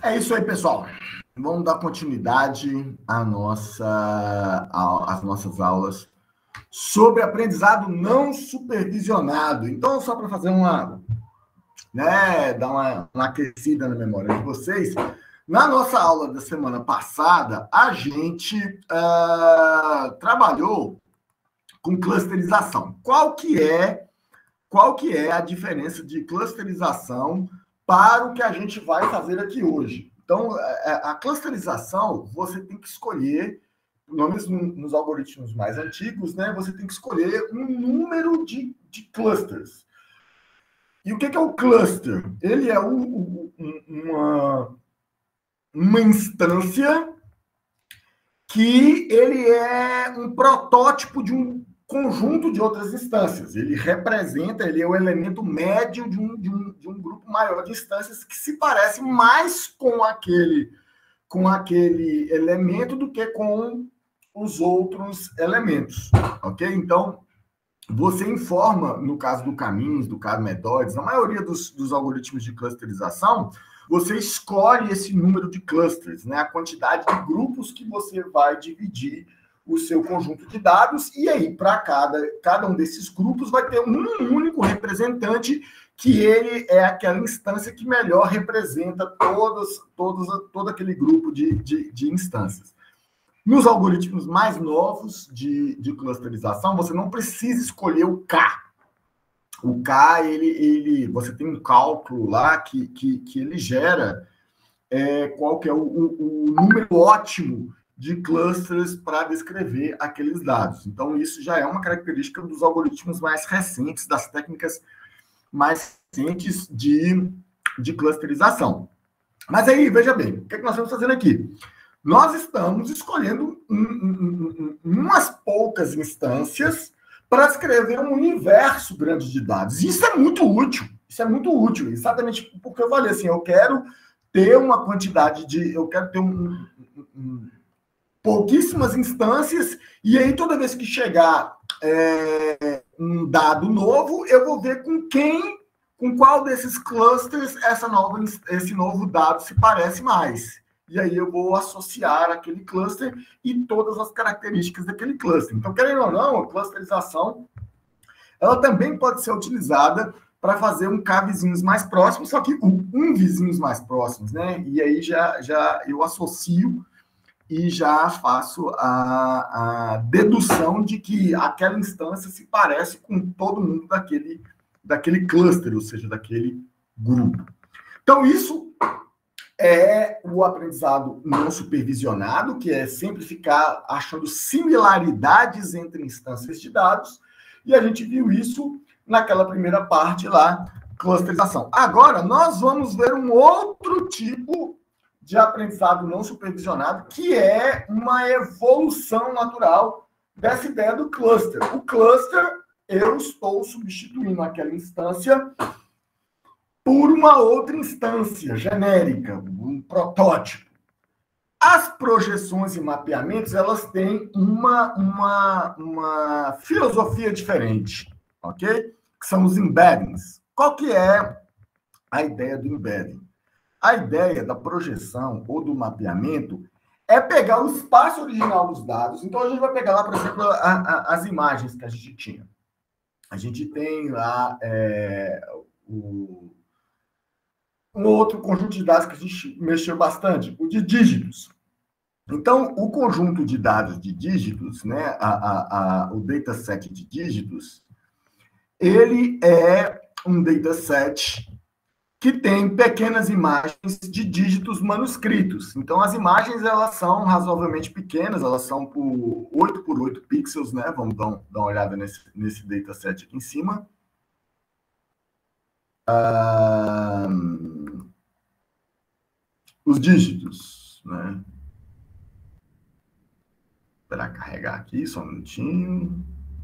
É isso aí, pessoal. Vamos dar continuidade às nossas aulas sobre aprendizado não supervisionado. Então, só para fazer dar uma aquecida na memória de vocês, na nossa aula da semana passada, a gente trabalhou com clusterização. Qual que é a diferença de clusterização para o que a gente vai fazer aqui hoje? Então, a clusterização, você tem que escolher, pelo menos nos algoritmos mais antigos, né? Você tem que escolher um número de clusters. E o que é o cluster? Ele é uma instância que ele é um protótipo de um conjunto de outras instâncias. Ele é o elemento médio de um grupo maior de instâncias que se parece mais com aquele elemento do que com os outros elementos, ok? Então, você informa, no caso do Caminhos, do Camedoides, na maioria dos algoritmos de clusterização, você escolhe esse número de clusters, né? A quantidade de grupos que você vai dividir o seu conjunto de dados, e aí, para cada um desses grupos, vai ter um único representante, que ele é aquela instância que melhor representa todo aquele grupo de instâncias. Nos algoritmos mais novos de clusterização, você não precisa escolher o K. O K, você tem um cálculo lá que ele gera qual que é o número ótimo de clusters para descrever aqueles dados. Então, isso já é uma característica dos algoritmos mais recentes, das técnicas mais recentes de clusterização. Mas aí, veja bem, o que nós estamos fazendo aqui? Nós estamos escolhendo umas poucas instâncias para escrever um universo grande de dados. Isso é muito útil. Exatamente porque eu falei assim, eu quero ter uma quantidade eu quero ter pouquíssimas instâncias, e aí toda vez que chegar um dado novo, eu vou ver com qual desses clusters esse novo dado se parece mais. E aí eu vou associar aquele cluster e todas as características daquele cluster. Então, querendo ou não, a clusterização, ela também pode ser utilizada para fazer um K vizinhos mais próximos, só que um vizinhos mais próximos, né? E aí já eu associo e já faço a dedução de que aquela instância se parece com todo mundo daquele cluster, ou seja, daquele grupo. Então, isso é o aprendizado não supervisionado, que é sempre ficar achando similaridades entre instâncias de dados, e a gente viu isso naquela primeira parte lá, clusterização. Agora, nós vamos ver um outro tipo de aprendizado não supervisionado, que é uma evolução natural dessa ideia do cluster. O cluster, eu estou substituindo aquela instância por uma outra instância genérica, um protótipo. As projeções e mapeamentos, elas têm uma filosofia diferente, ok? Que são os embeddings. Qual que é a ideia do embedding? A ideia da projeção ou do mapeamento é pegar o espaço original dos dados. Então, a gente vai pegar lá, por exemplo, as imagens que a gente tinha. A gente tem lá um outro conjunto de dados que a gente mexeu bastante, o de dígitos. Então, o conjunto de dados de dígitos, né, o dataset de dígitos, ele é um dataset que tem pequenas imagens de dígitos manuscritos. Então, as imagens, elas são razoavelmente pequenas, elas são por 8 por 8 pixels, né? Vamos dar uma olhada nesse dataset aqui em cima. Os dígitos, né? Esperar carregar aqui, só um minutinho.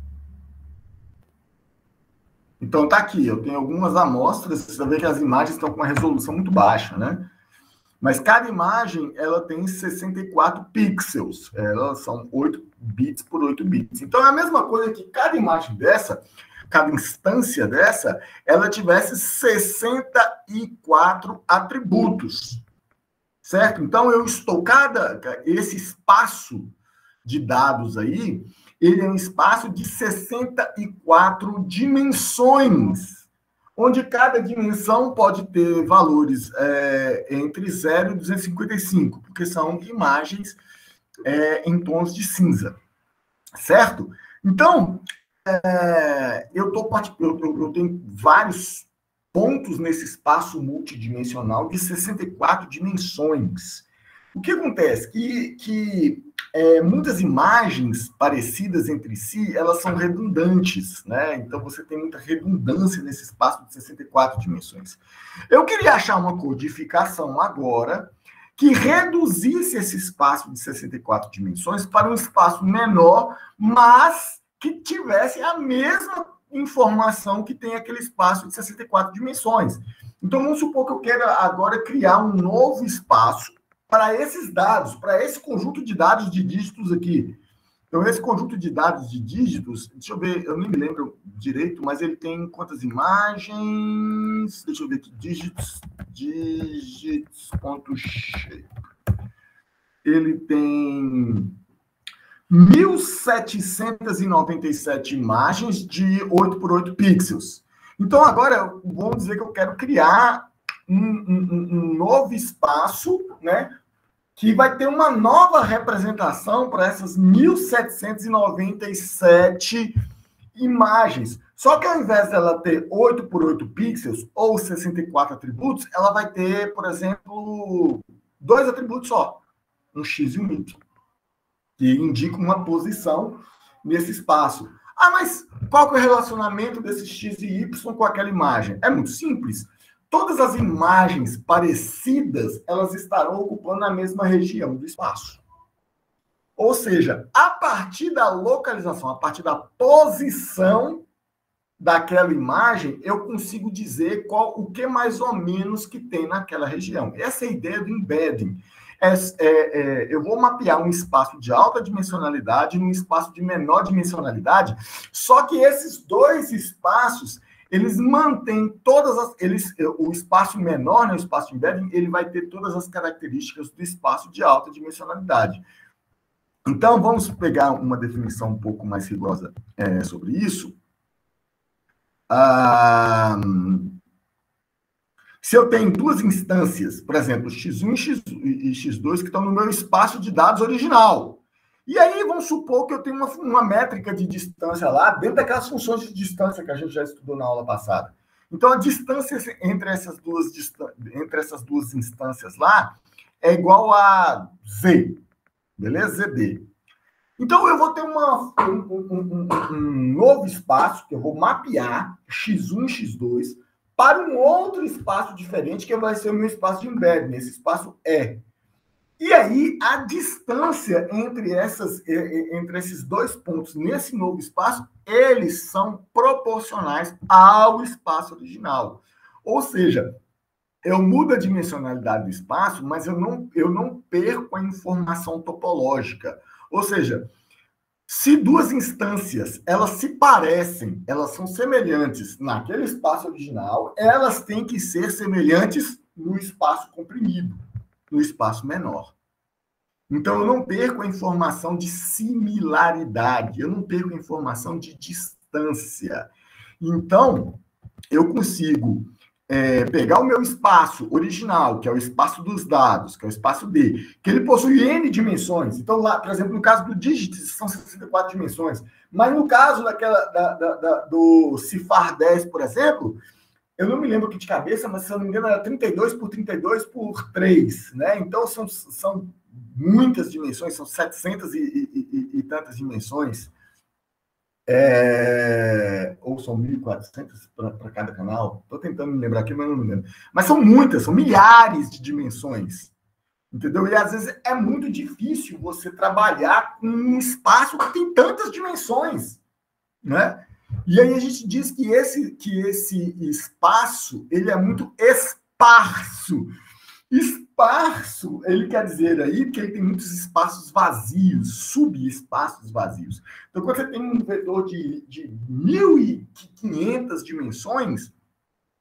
Então, tá aqui, eu tenho algumas amostras, você vai ver que as imagens estão com uma resolução muito baixa, né? Mas cada imagem, ela tem 64 pixels, elas são 8 bits por 8 bits. Então, é a mesma coisa que cada imagem dessa, cada instância dessa, ela tivesse 64 atributos. certo? Então, esse espaço de dados aí, ele é um espaço de 64 dimensões, onde cada dimensão pode ter valores entre 0 e 255, porque são imagens em tons de cinza, certo? Então, eu tenho vários pontos nesse espaço multidimensional de 64 dimensões. O que acontece? Que muitas imagens parecidas entre si, elas são redundantes, né? Então, você tem muita redundância nesse espaço de 64 dimensões. Eu queria achar uma codificação agora que reduzisse esse espaço de 64 dimensões para um espaço menor, mas que tivesse a mesma informação que tem aquele espaço de 64 dimensões. Então, vamos supor que eu queira agora criar um novo espaço para esses dados, para esse conjunto de dados de dígitos aqui. Então, esse conjunto de dados de dígitos, deixa eu ver, eu nem me lembro direito, mas ele tem quantas imagens? Deixa eu ver aqui, dígitos.shape. Ele tem 1.797 imagens de 8 por 8 pixels. Então, agora, vamos dizer que eu quero criar um novo espaço, né, que vai ter uma nova representação para essas 1.797 imagens. Só que ao invés dela ter 8 por 8 pixels ou 64 atributos, ela vai ter, por exemplo, 2 atributos só, um X e um Y, que indicam uma posição nesse espaço. Ah, mas qual que é o relacionamento desse X e Y com aquela imagem? É muito simples. Todas as imagens parecidas, elas estarão ocupando a mesma região do espaço. Ou seja, a partir da localização, a partir da posição daquela imagem, eu consigo dizer o que mais ou menos que tem naquela região. Essa é a ideia do embedding. Eu vou mapear um espaço de alta dimensionalidade num espaço de menor dimensionalidade, só que esses dois espaços, eles mantêm o espaço menor, né, o espaço de embedding, ele vai ter todas as características do espaço de alta dimensionalidade. Então, vamos pegar uma definição um pouco mais rigorosa sobre isso. Se eu tenho duas instâncias, por exemplo, X1 e X2, que estão no meu espaço de dados original. E aí, vamos supor que eu tenho uma métrica de distância lá, dentro daquelas funções de distância que a gente já estudou na aula passada. Então, a distância entre essas duas instâncias lá é igual a Z, beleza? ZD. Então, eu vou ter um novo espaço que eu vou mapear, X1 e X2, para um outro espaço diferente, que vai ser o meu espaço de embedding, esse espaço E. E aí, a distância entre esses dois pontos nesse novo espaço, eles são proporcionais ao espaço original. Ou seja, eu mudo a dimensionalidade do espaço, mas eu não perco a informação topológica. Ou seja, se duas instâncias, elas se parecem, elas são semelhantes naquele espaço original, elas têm que ser semelhantes no espaço comprimido, no espaço menor. Então, eu não perco a informação de similaridade, eu não perco a informação de distância. Então, eu consigo pegar o meu espaço original, que é o espaço dos dados, que é o espaço D, que ele possui N dimensões. Então, lá, por exemplo, no caso do Digits, são 64 dimensões. Mas no caso do Cifar 10, por exemplo, eu não me lembro aqui de cabeça, mas se eu não me engano, era 32 por 32 por 3, né? Então, são muitas dimensões, são 700 e tantas dimensões. Ou são 1.400 para cada canal. Estou tentando me lembrar aqui, mas não me lembro. Mas são muitas, são milhares de dimensões. Entendeu? E às vezes é muito difícil você trabalhar com um espaço que tem tantas dimensões, né? E aí a gente diz que esse espaço, ele é muito esparso. Esparso, ele quer dizer aí que ele tem muitos espaços vazios, subespaços vazios. Então, quando você tem um vetor de 1.500 dimensões,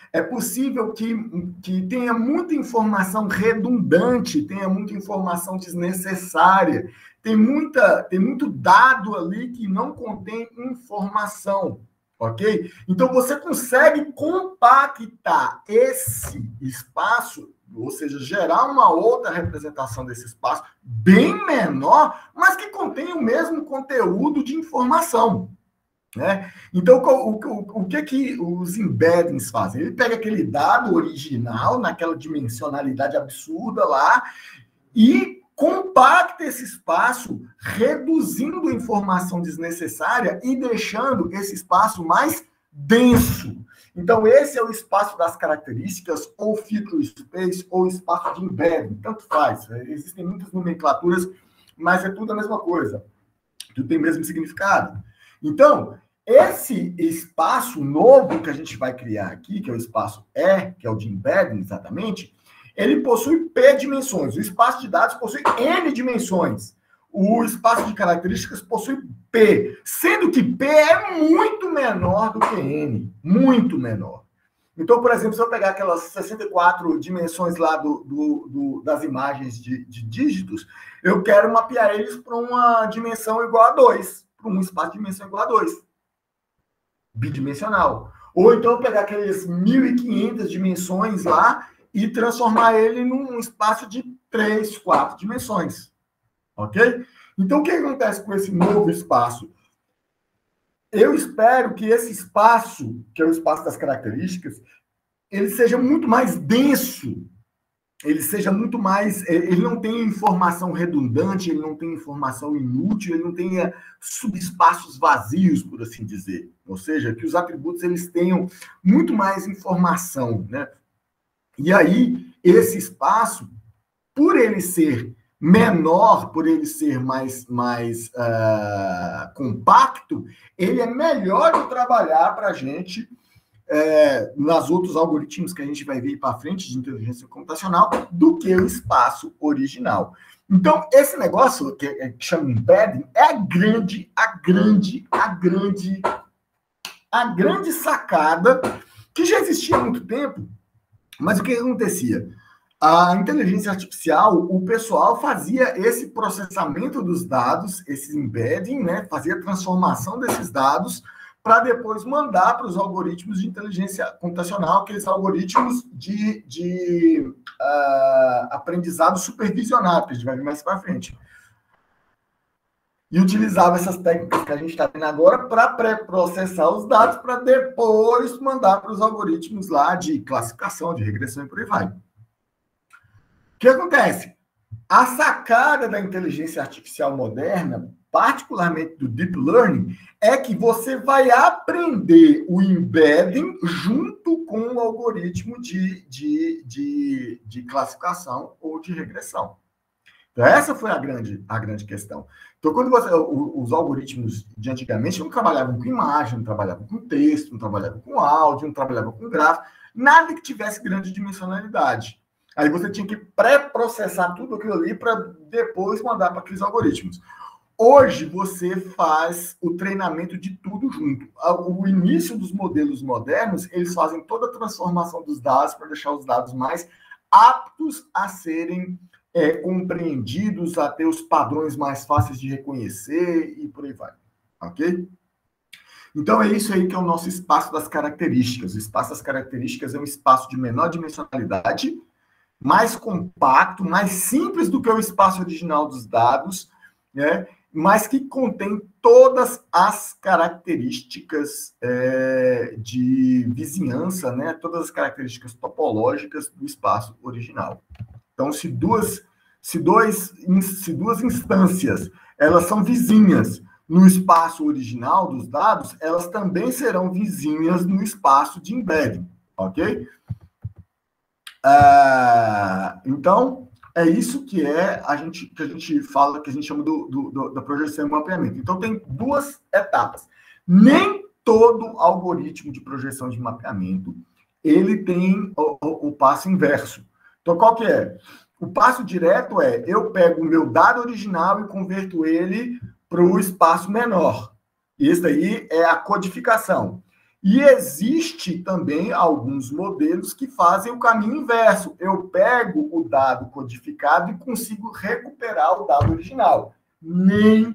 É possível que tenha muita informação redundante, tenha muita informação desnecessária, tem muito dado ali que não contém informação, ok? Então, você consegue compactar esse espaço, ou seja, gerar uma outra representação desse espaço bem menor, mas que contém o mesmo conteúdo de informação. Né? Então, o que os embeddings fazem? Ele pega aquele dado original, naquela dimensionalidade absurda lá, e compacta esse espaço, reduzindo a informação desnecessária e deixando esse espaço mais denso. Então, esse é o espaço das características, ou feature space, ou espaço de embedding, tanto faz. Existem muitas nomenclaturas, mas é tudo a mesma coisa. Tudo tem o mesmo significado. Então, esse espaço novo que a gente vai criar aqui, que é o espaço E, que é o de embedding, exatamente, ele possui P dimensões. O espaço de dados possui N dimensões. O espaço de características possui P, sendo que P é muito menor do que N. Muito menor. Então, por exemplo, se eu pegar aquelas 64 dimensões lá das imagens de dígitos, eu quero mapear eles para uma dimensão igual a 2, para um espaço de dimensão igual a 2. Bidimensional. Ou então eu pegar aqueles 1.500 dimensões lá e transformar ele num espaço de 3, 4 dimensões. Ok? Então, o que acontece com esse novo espaço? Eu espero que esse espaço, que é o espaço das características, ele seja muito mais denso, ele seja muito mais... Ele não tenha informação redundante, ele não tenha informação inútil, ele não tenha subespaços vazios, por assim dizer. Ou seja, que os atributos eles tenham muito mais informação, né? E aí, esse espaço, por ele ser menor, por ele ser mais compacto, ele é melhor de trabalhar para a gente nas outros algoritmos que a gente vai ver para frente de inteligência computacional do que o espaço original. Então, esse negócio que chama embedding é a grande sacada que já existia há muito tempo, mas o que acontecia? A inteligência artificial, o pessoal fazia esse processamento dos dados, esse embedding, né? Fazia a transformação desses dados para depois mandar para os algoritmos de inteligência computacional, aqueles algoritmos de aprendizado supervisionado, que a gente vai ver mais para frente. E utilizava essas técnicas que a gente está vendo agora para pré-processar os dados, para depois mandar para os algoritmos lá de classificação, de regressão e por aí vai. O que acontece? A sacada da inteligência artificial moderna, particularmente do Deep Learning, é que você vai aprender o embedding junto com o algoritmo de classificação ou de regressão. Então, essa foi a grande questão. Então, quando os algoritmos de antigamente não trabalhavam com imagem, não trabalhavam com texto, não trabalhavam com áudio, não trabalhavam com gráfico, nada que tivesse grande dimensionalidade. Aí você tinha que pré-processar tudo aquilo ali para depois mandar para aqueles algoritmos. Hoje, você faz o treinamento de tudo junto. O início dos modelos modernos, eles fazem toda a transformação dos dados para deixar os dados mais aptos a serem compreendidos, a ter os padrões mais fáceis de reconhecer e por aí vai. Ok? Então, é isso aí que é o nosso espaço das características. O espaço das características é um espaço de menor dimensionalidade, mais compacto, mais simples do que o espaço original dos dados, né? Mas que contém todas as características de vizinhança, né? Todas as características topológicas do espaço original. Então, se duas instâncias elas são vizinhas no espaço original dos dados, elas também serão vizinhas no espaço de embedding, ok? Então, é isso que a gente fala, que a gente chama da projeção e mapeamento. Então, tem duas etapas. Nem todo algoritmo de projeção de mapeamento, ele tem o passo inverso. Então, qual que é? O passo direto é, eu pego o meu dado original e converto ele para o espaço menor. Isso aí é a codificação. E existe também alguns modelos que fazem o caminho inverso. Eu pego o dado codificado e consigo recuperar o dado original. Nem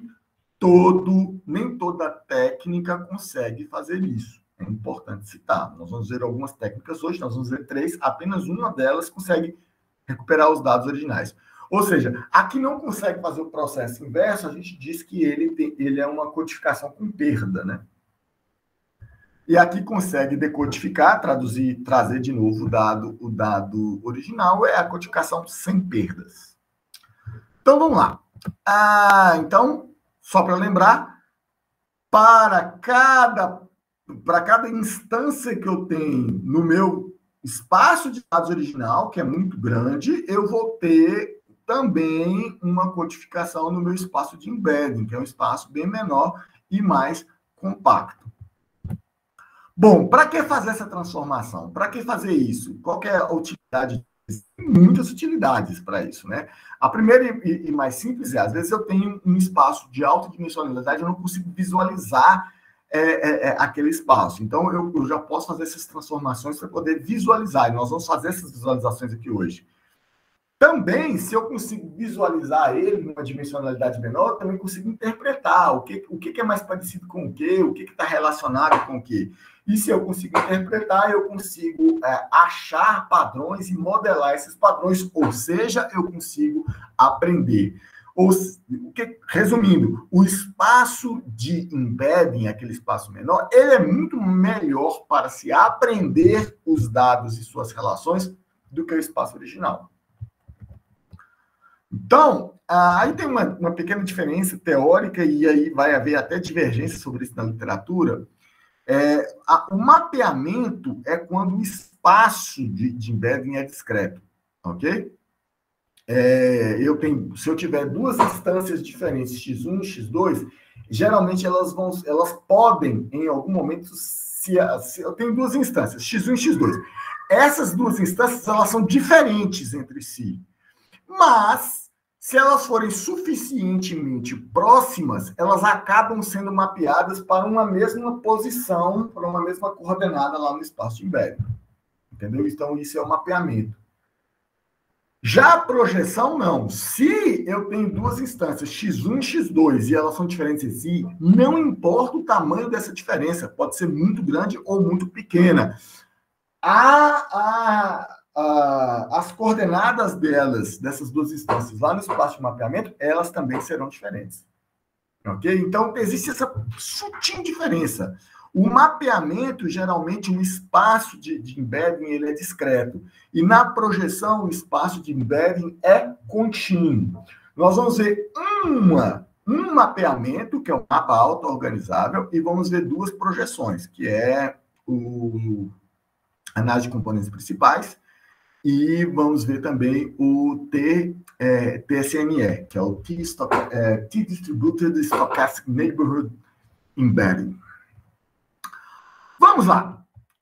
toda técnica consegue fazer isso. É importante citar. Nós vamos ver algumas técnicas hoje, nós vamos ver 3, apenas uma delas consegue recuperar os dados originais. Ou seja, a que não consegue fazer o processo inverso, a gente diz que ele é uma codificação com perda, né? E aqui consegue decodificar, traduzir, trazer de novo o dado original, é a codificação sem perdas. Então, vamos lá. Então, só para lembrar, para cada instância que eu tenho no meu espaço de dados original, que é muito grande, eu vou ter também uma codificação no meu espaço de embedding, que é um espaço bem menor e mais compacto. Bom, para que fazer essa transformação? Para que fazer isso? Qual que é a utilidade? Tem muitas utilidades para isso, né? A primeira e mais simples é, às vezes eu tenho um espaço de alta dimensionalidade, eu não consigo visualizar aquele espaço. Então, eu já posso fazer essas transformações para poder visualizar, e nós vamos fazer essas visualizações aqui hoje. Também, se eu consigo visualizar ele numa dimensionalidade menor, eu também consigo interpretar o que é mais parecido com o que está relacionado com o quê. E se eu consigo interpretar, eu consigo achar padrões e modelar esses padrões, ou seja, eu consigo aprender. Resumindo, o espaço de embedding, aquele espaço menor, ele é muito melhor para se aprender os dados e suas relações do que o espaço original. Então, aí tem uma pequena diferença teórica, e aí vai haver até divergência sobre isso na literatura. O mapeamento é quando o espaço de embedding é discreto, ok? Se eu tiver duas instâncias diferentes, x1 e x2, geralmente elas podem, em algum momento, se eu tenho duas instâncias, x1 e x2. Essas duas instâncias, elas são diferentes entre si. Mas, se elas forem suficientemente próximas, elas acabam sendo mapeadas para uma mesma posição, para uma mesma coordenada lá no espaço de embedding. Entendeu? Então, isso é o mapeamento. Já a projeção, não. Se eu tenho duas instâncias, x1 e x2, e elas são diferentes em si, não importa o tamanho dessa diferença, pode ser muito grande ou muito pequena. As coordenadas dessas duas instâncias, lá no espaço de mapeamento, elas também serão diferentes. Ok? Então, existe essa sutil diferença. O mapeamento, geralmente, o espaço de embedding ele é discreto. E na projeção, o espaço de embedding é contínuo. Nós vamos ver um mapeamento, que é um mapa auto-organizável, e vamos ver duas projeções, que é a análise de componentes principais, e vamos ver também o TSNE, que é o T-Distributed Stochastic Neighborhood Embedding. Vamos lá.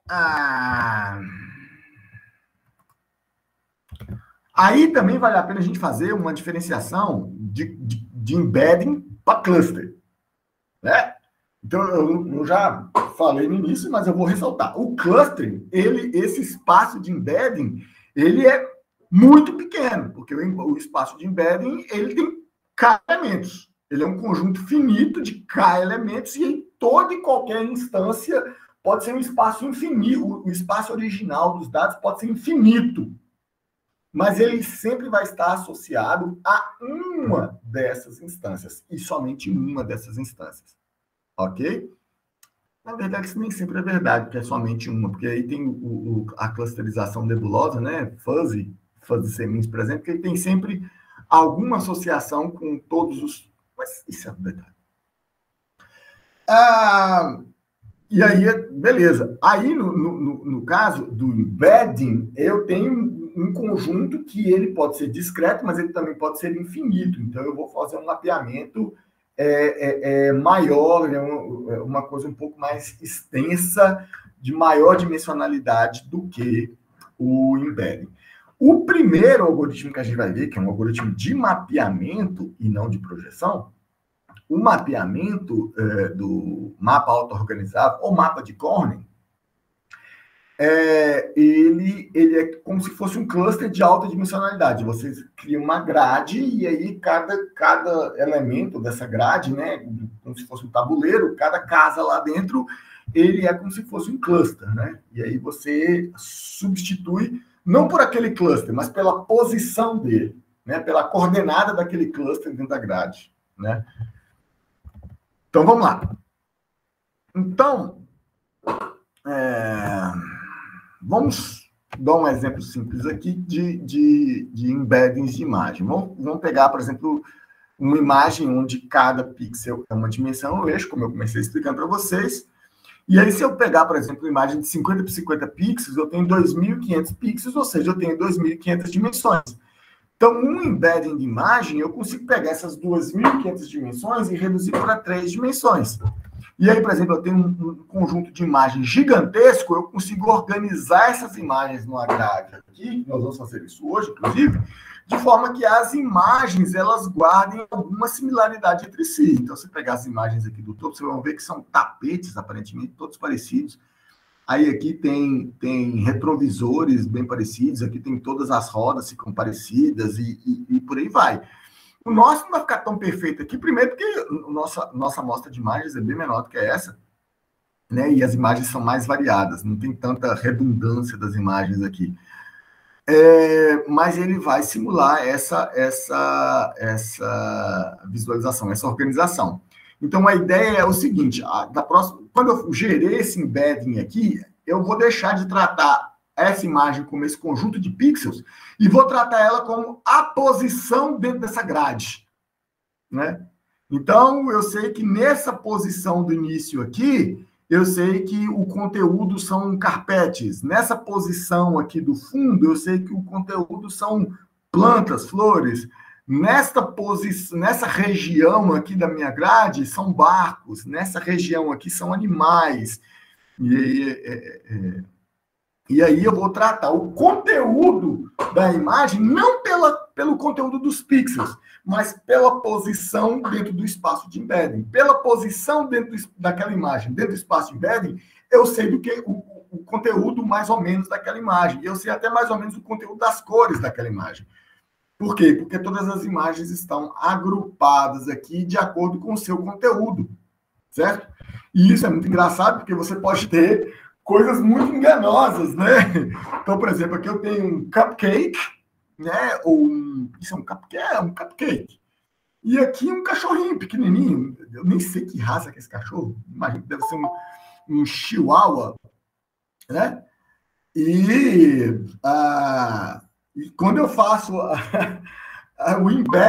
Aí também vale a pena a gente fazer uma diferenciação de embedding para cluster, né? Então, eu já falei no início, mas eu vou ressaltar. O clustering, esse espaço de embedding, ele é muito pequeno, porque o espaço de embedding, ele tem K elementos. Ele é um conjunto finito de K elementos, e em toda e qualquer instância pode ser um espaço infinito. O espaço original dos dados pode ser infinito, mas ele sempre vai estar associado a uma dessas instâncias, e somente uma dessas instâncias. Ok? Na verdade, isso nem sempre é verdade, porque é somente uma, porque aí tem a clusterização nebulosa, né? Fuzzy C-means, por exemplo, que ele tem sempre alguma associação com todos os... Mas isso é verdade. E aí, beleza. Aí, no caso do embedding, eu tenho um conjunto que ele pode ser discreto, mas ele também pode ser infinito. Então, eu vou fazer um mapeamento maior, uma coisa um pouco mais extensa, de maior dimensionalidade do que o embedding. O primeiro algoritmo que a gente vai ver, que é um algoritmo de mapeamento e não de projeção, o mapeamento do mapa auto-organizável, ou mapa de Corning, ele é como se fosse um cluster de alta dimensionalidade. Você cria uma grade e aí cada elemento dessa grade, né, como se fosse um tabuleiro, cada casa lá dentro, ele é como se fosse um cluster, né? E aí você substitui, não por aquele cluster, mas pela posição dele, né, pela coordenada daquele cluster dentro da grade, né? Então, vamos lá. Então, vamos dar um exemplo simples aqui de embeddings de imagem. Vamos pegar, por exemplo, uma imagem onde cada pixel é uma dimensão, um eixo, como eu comecei explicando para vocês. E aí, se eu pegar, por exemplo, uma imagem de 50 por 50 pixels, eu tenho 2.500 pixels, ou seja, eu tenho 2.500 dimensões. Então, um embedding de imagem, eu consigo pegar essas 2.500 dimensões e reduzir para 3 dimensões. E aí, por exemplo, eu tenho um conjunto de imagens gigantesco, eu consigo organizar essas imagens numa grade aqui, nós vamos fazer isso hoje, inclusive, de forma que as imagens, elas guardem alguma similaridade entre si. Então, se pegar as imagens aqui do topo, vocês vão ver que são tapetes, aparentemente, todos parecidos. Aí aqui tem retrovisores bem parecidos, aqui tem todas as rodas ficam parecidas e por aí vai. O nosso não vai ficar tão perfeito aqui, primeiro porque nossa amostra de imagens é bem menor do que essa, né? E as imagens são mais variadas, não tem tanta redundância das imagens aqui. Mas ele vai simular essa visualização, essa organização. Então, a ideia é o seguinte, quando eu gerei esse embedding aqui, eu vou deixar de tratar essa imagem como esse conjunto de pixels e vou tratar ela como a posição dentro dessa grade, né? Então, eu sei que nessa posição do início aqui, eu sei que o conteúdo são carpetes. Nessa posição aqui do fundo, eu sei que o conteúdo são plantas, flores. Nessa região aqui da minha grade, são barcos. Nessa região aqui, são animais. E aí eu vou tratar o conteúdo da imagem, não pelo conteúdo dos pixels, mas pela posição dentro do espaço de embedding. Pela posição dentro daquela imagem, dentro do espaço de embedding, eu sei do que o conteúdo mais ou menos daquela imagem. Eu sei até mais ou menos o conteúdo das cores daquela imagem. Por quê? Porque todas as imagens estão agrupadas aqui de acordo com o seu conteúdo, certo? E isso é muito engraçado, porque você pode ter coisas muito enganosas, né? Então, por exemplo, aqui eu tenho um cupcake, né? Isso é um cupcake? É um cupcake. E aqui um cachorrinho pequenininho. Eu nem sei que raça que é esse cachorro. Imagino que deve ser um chihuahua, né? E quando eu faço o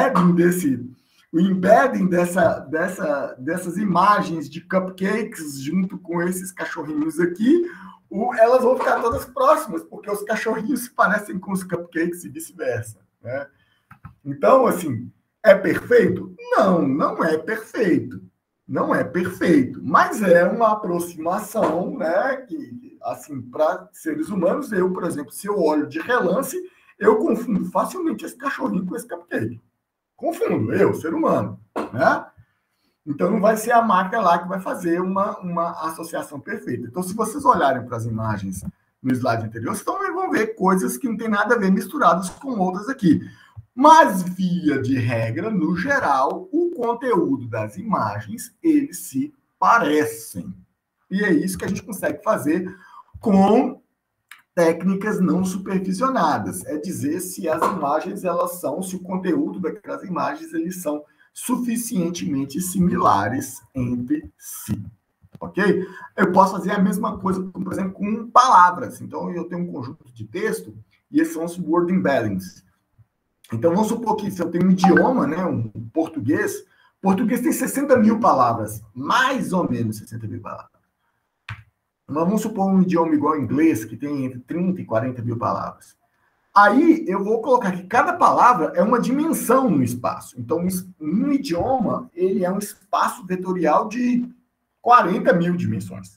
embedding dessas imagens de cupcakes junto com esses cachorrinhos aqui, elas vão ficar todas próximas, porque os cachorrinhos se parecem com os cupcakes e vice-versa, né? Então, assim, é perfeito? Não, não é perfeito. Não é perfeito, mas é uma aproximação, né? Que, assim, para seres humanos, eu, por exemplo, se eu olho de relance, eu confundo facilmente esse cachorrinho com esse cupcake. Confundo, eu, ser humano, né? Então, não vai ser a máquina lá que vai fazer uma associação perfeita. Então, se vocês olharem para as imagens no slide anterior, vocês vão ver coisas que não tem nada a ver misturadas com outras aqui. Mas, via de regra, no geral, o conteúdo das imagens, eles se parecem. E é isso que a gente consegue fazer com técnicas não supervisionadas. É dizer se as imagens, se o conteúdo daquelas imagens, eles são suficientemente similares entre si. Ok? Eu posso fazer a mesma coisa, por exemplo, com palavras. Então, eu tenho um conjunto de texto e esses são os word embeddings. Então, vamos supor que se eu tenho um idioma, né, um português tem 60 mil palavras, mais ou menos 60 mil palavras. Mas vamos supor um idioma igual ao inglês, que tem entre 30 e 40 mil palavras. Aí, eu vou colocar que cada palavra é uma dimensão no espaço. Então, um idioma, ele é um espaço vetorial de 40 mil dimensões.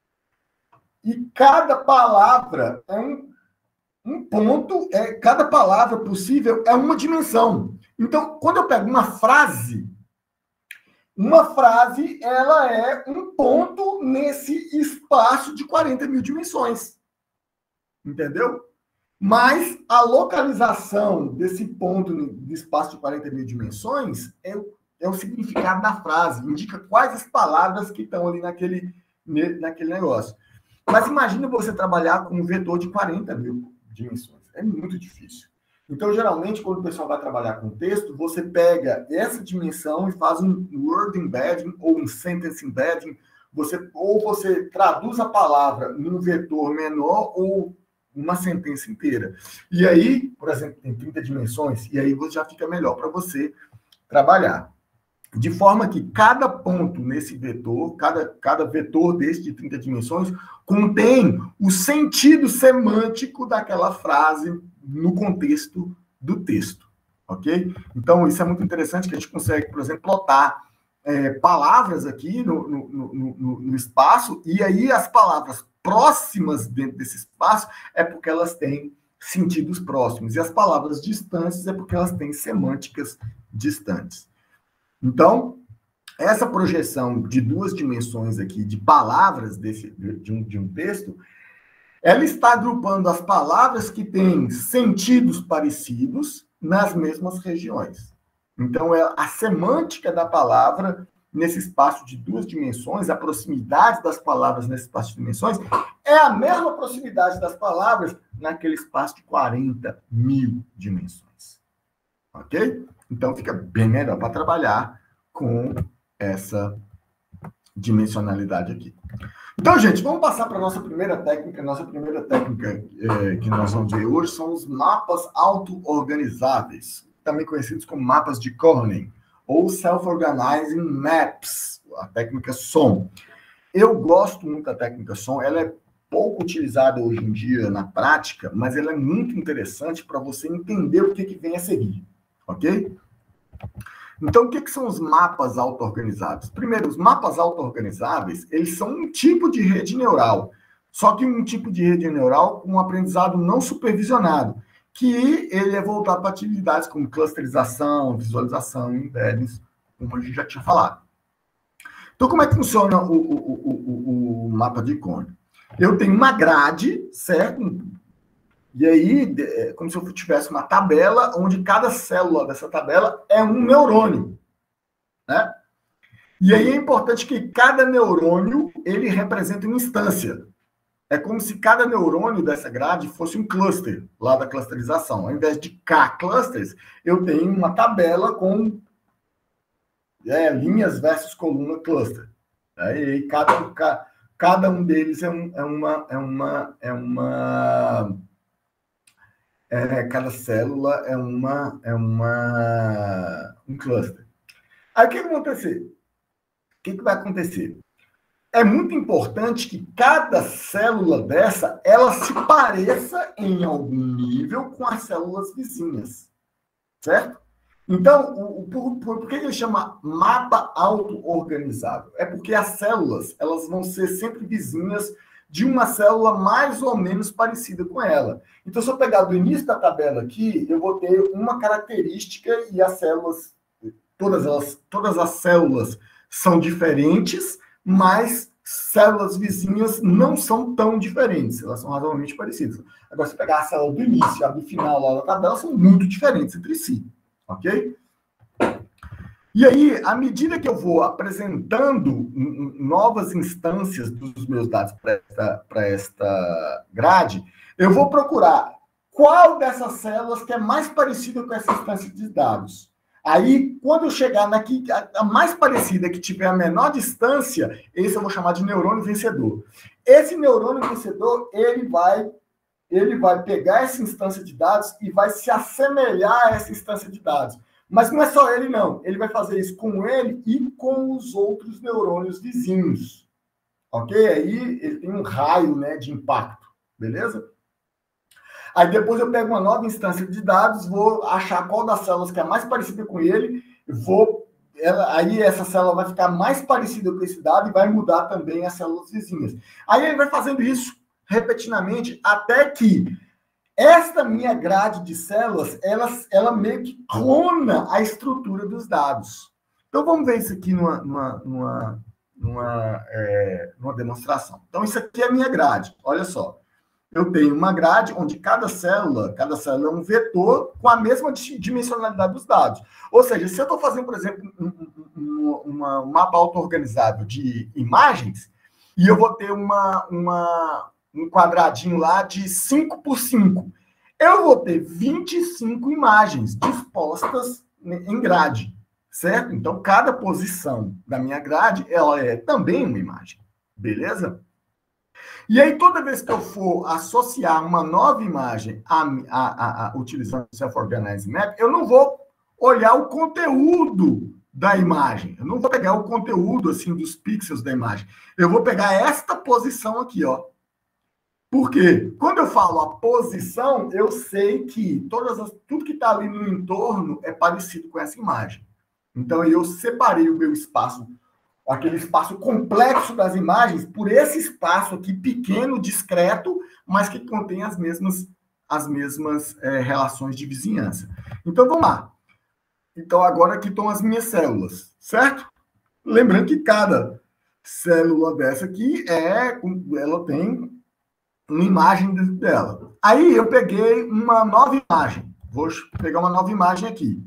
E cada palavra é um ponto, cada palavra possível é uma dimensão. Então, quando eu pego uma frase, ela é um ponto nesse espaço de 40 mil dimensões. entendeu? Mas a localização desse ponto no espaço de 40 mil dimensões é o significado da frase, indica quais as palavras que estão ali naquele negócio. Mas imagina você trabalhar com um vetor de 40 mil dimensões. É muito difícil. Então, geralmente, quando o pessoal vai trabalhar com texto, você pega essa dimensão e faz um word embedding ou um sentence embedding, ou você traduz a palavra num vetor menor ou uma sentença inteira. E aí, por exemplo, tem 30 dimensões, e aí já fica melhor para você trabalhar. De forma que cada ponto nesse vetor, cada vetor desse de 30 dimensões, contém o sentido semântico daquela frase no contexto do texto, ok? Então, isso é muito interessante, que a gente consegue, por exemplo, plotar palavras aqui no espaço, e aí as palavras próximas dentro desse espaço é porque elas têm sentidos próximos, e as palavras distantes é porque elas têm semânticas distantes. Então, essa projeção de duas dimensões aqui, de palavras de um texto, ela está agrupando as palavras que têm sentidos parecidos nas mesmas regiões. Então, a semântica da palavra nesse espaço de duas dimensões, a proximidade das palavras nesse espaço de dimensões, é a mesma proximidade das palavras naquele espaço de 40 mil dimensões. Ok? Então, fica bem melhor para trabalhar com essa dimensionalidade aqui. Então, gente, vamos passar para a nossa primeira técnica. Nossa primeira técnica que nós vamos ver hoje são os mapas auto-organizáveis, também conhecidos como mapas de Corning, ou Self-Organizing Maps, a técnica SOM. Eu gosto muito da técnica SOM, ela é pouco utilizada hoje em dia na prática, mas ela é muito interessante para você entender o que vem a seguir, ok? Então, o que são os mapas auto-organizados? Primeiro, os mapas auto-organizáveis, eles são um tipo de rede neural, só que um tipo de rede neural com um aprendizado não supervisionado, que ele é voltado para atividades como clusterização, visualização, embeddings, como a gente já tinha falado. Então, como é que funciona o mapa de Corning? Eu tenho uma grade, certo? E aí, é como se eu tivesse uma tabela, onde cada célula dessa tabela é um neurônio, né? E aí é importante que cada neurônio, ele represente uma instância. É como se cada neurônio dessa grade fosse um cluster, lá da clusterização. Ao invés de K clusters, eu tenho uma tabela com linhas versus coluna cluster. E aí cada um deles cada célula é um cluster. Aí o que vai acontecer? O que vai acontecer? É muito importante que cada célula dessa, ela se pareça em algum nível com as células vizinhas, certo? Então, por que ele chama mapa auto-organizado? É porque as células, elas vão ser sempre vizinhas de uma célula mais ou menos parecida com ela. Então, se eu pegar do início da tabela aqui, eu vou ter uma característica e as células, todas as células são diferentes, mas células vizinhas não são tão diferentes, elas são razoavelmente parecidas. Agora, se pegar a célula do início e a do final lá da tabela, são muito diferentes entre si, ok? E aí, à medida que eu vou apresentando novas instâncias dos meus dados para esta grade, eu vou procurar qual dessas células que é mais parecida com essa instância de dados. Aí, quando eu chegar a mais parecida, que tiver a menor distância, esse eu vou chamar de neurônio vencedor. Esse neurônio vencedor, ele vai pegar essa instância de dados e vai se assemelhar a essa instância de dados. Mas não é só ele, não. Ele vai fazer isso com ele e com os outros neurônios vizinhos. Ok? Aí ele tem um raio, né, de impacto. Beleza? Aí depois eu pego uma nova instância de dados, vou achar qual das células que é mais parecida com ele, aí essa célula vai ficar mais parecida com esse dado e vai mudar também as células vizinhas. Aí ele vai fazendo isso repetidamente até que esta minha grade de células, ela meio que clona a estrutura dos dados. Então vamos ver isso aqui numa demonstração. Então isso aqui é a minha grade, olha só. eu tenho uma grade onde cada célula é um vetor com a mesma dimensionalidade dos dados. Ou seja, se eu estou fazendo, por exemplo, um mapa auto-organizável de imagens, e eu vou ter um quadradinho lá de 5 por 5, eu vou ter 25 imagens dispostas em grade, certo? Então, cada posição da minha grade, ela é também uma imagem, beleza? E aí, toda vez que eu for associar uma nova imagem utilizando o Self-Organized Map, eu não vou olhar o conteúdo da imagem. Eu não vou pegar o conteúdo, assim, dos pixels da imagem. Eu vou pegar esta posição aqui, ó. Por quê? Quando eu falo a posição, eu sei que tudo que está ali no entorno é parecido com essa imagem. Então, eu separei o meu espaço, aquele espaço complexo das imagens, por esse espaço aqui pequeno, discreto, mas que contém as mesmas relações de vizinhança. Então, vamos lá. Então, agora aqui estão as minhas células, certo? Lembrando que cada célula dessa aqui, ela tem uma imagem dentro dela. Aí, eu peguei uma nova imagem. Vou pegar uma nova imagem aqui.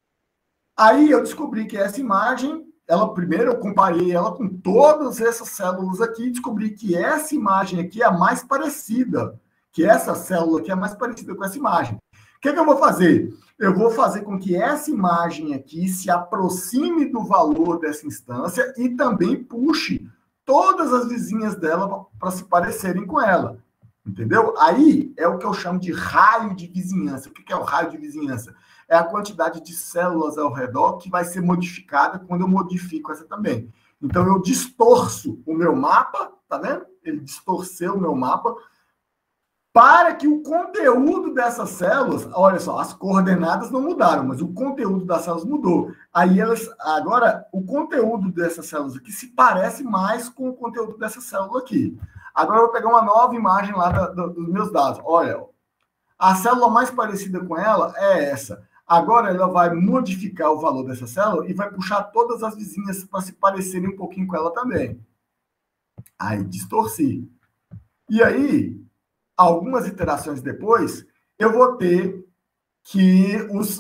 Aí, eu descobri que essa imagem, primeiro eu comparei ela com todas essas células aqui e descobri que essa imagem aqui é a mais parecida, que essa célula aqui é mais parecida com essa imagem. O que eu vou fazer? Eu vou fazer com que essa imagem aqui se aproxime do valor dessa instância e também puxe todas as vizinhas dela para se parecerem com ela. Entendeu? Aí é o que eu chamo de raio de vizinhança. O que é o raio de vizinhança? É a quantidade de células ao redor que vai ser modificada quando eu modifico essa também. Então, eu distorço o meu mapa, tá vendo? Ele distorceu o meu mapa para que o conteúdo dessas células, olha só, as coordenadas não mudaram, mas o conteúdo das células mudou. Aí, agora, o conteúdo dessas células aqui se parece mais com o conteúdo dessa célula aqui. Agora, eu vou pegar uma nova imagem lá dos meus dados. Olha, a célula mais parecida com ela é essa. Agora ela vai modificar o valor dessa célula e vai puxar todas as vizinhas para se parecerem um pouquinho com ela também. Aí distorci. E aí, algumas iterações depois, eu vou ter que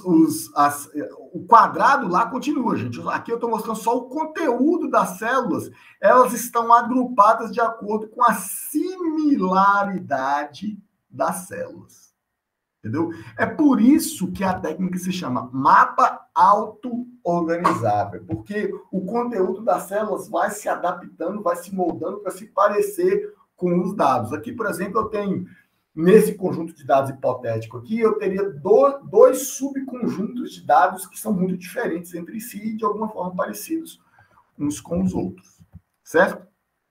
o quadrado lá continua, gente. Aqui eu estou mostrando só o conteúdo das células. Elas estão agrupadas de acordo com a similaridade das células. Entendeu? É por isso que a técnica se chama mapa auto-organizável, porque o conteúdo das células vai se adaptando, vai se moldando para se parecer com os dados. Aqui, por exemplo, eu tenho, nesse conjunto de dados hipotético aqui, eu teria dois subconjuntos de dados que são muito diferentes entre si e, de alguma forma, parecidos uns com os outros. Certo?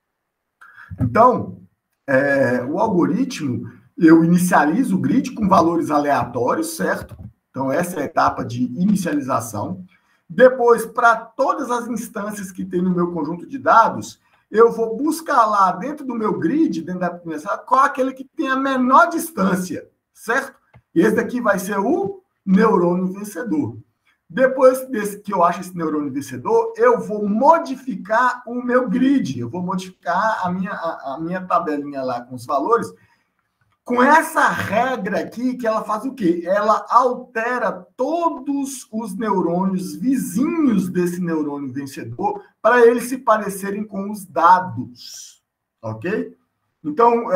Então, o algoritmo... Eu inicializo o grid com valores aleatórios, certo? Então, essa é a etapa de inicialização. Depois, para todas as instâncias que tem no meu conjunto de dados, eu vou buscar lá dentro do meu grid, dentro da primeira sala, qual é aquele que tem a menor distância, certo? E esse daqui vai ser o neurônio vencedor. Depois desse que eu acho esse neurônio vencedor, eu vou modificar o meu grid, eu vou modificar a minha tabelinha lá com os valores, com essa regra aqui, que ela faz o quê? Ela altera todos os neurônios vizinhos desse neurônio vencedor para eles se parecerem com os dados, ok? Então,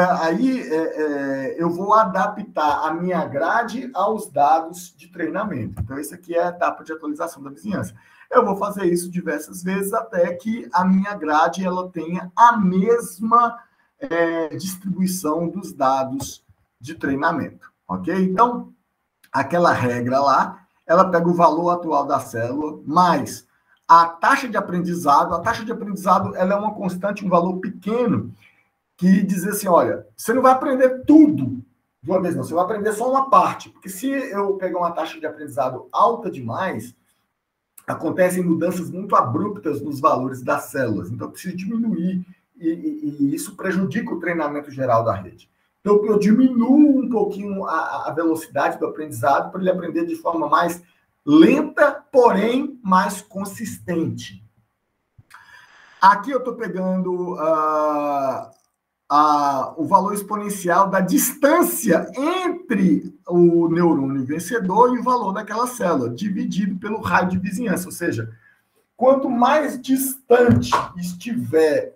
eu vou adaptar a minha grade aos dados de treinamento. Então, essa aqui é a etapa de atualização da vizinhança. Eu vou fazer isso diversas vezes até que a minha grade ela tenha a mesma distribuição dos dados de treinamento, ok? Então, aquela regra lá, ela pega o valor atual da célula, mais a taxa de aprendizado. A taxa de aprendizado, ela é uma constante, um valor pequeno, que diz assim, olha, você não vai aprender tudo de uma vez, não. Você vai aprender só uma parte, porque se eu pegar uma taxa de aprendizado alta demais, acontecem mudanças muito abruptas nos valores das células. Então, eu preciso diminuir e isso prejudica o treinamento geral da rede. Então, eu diminuo um pouquinho a velocidade do aprendizado para ele aprender de forma mais lenta, porém mais consistente. Aqui eu estou pegando o valor exponencial da distância entre o neurônio vencedor e o valor daquela célula, dividido pelo raio de vizinhança. Ou seja, quanto mais distante estiver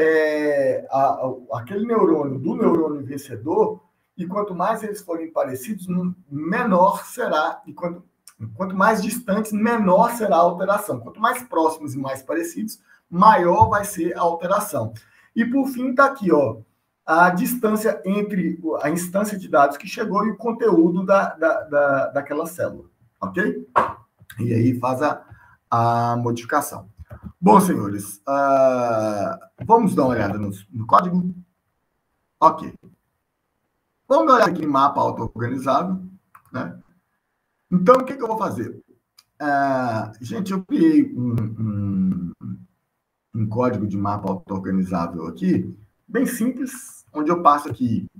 aquele neurônio do neurônio vencedor, e quanto mais eles forem parecidos, menor será, e quanto mais distantes, menor será a alteração. Quanto mais próximos e mais parecidos, maior vai ser a alteração. E, por fim, está aqui, ó, a distância entre a instância de dados que chegou e o conteúdo daquela célula, ok? E aí faz a modificação. Bom, senhores, vamos dar uma olhada no código? Ok. Vamos dar uma olhada aqui em mapa auto-organizável, né? Então, o que eu vou fazer? Gente, eu criei um código de mapa auto-organizável aqui, bem simples, onde eu passo aqui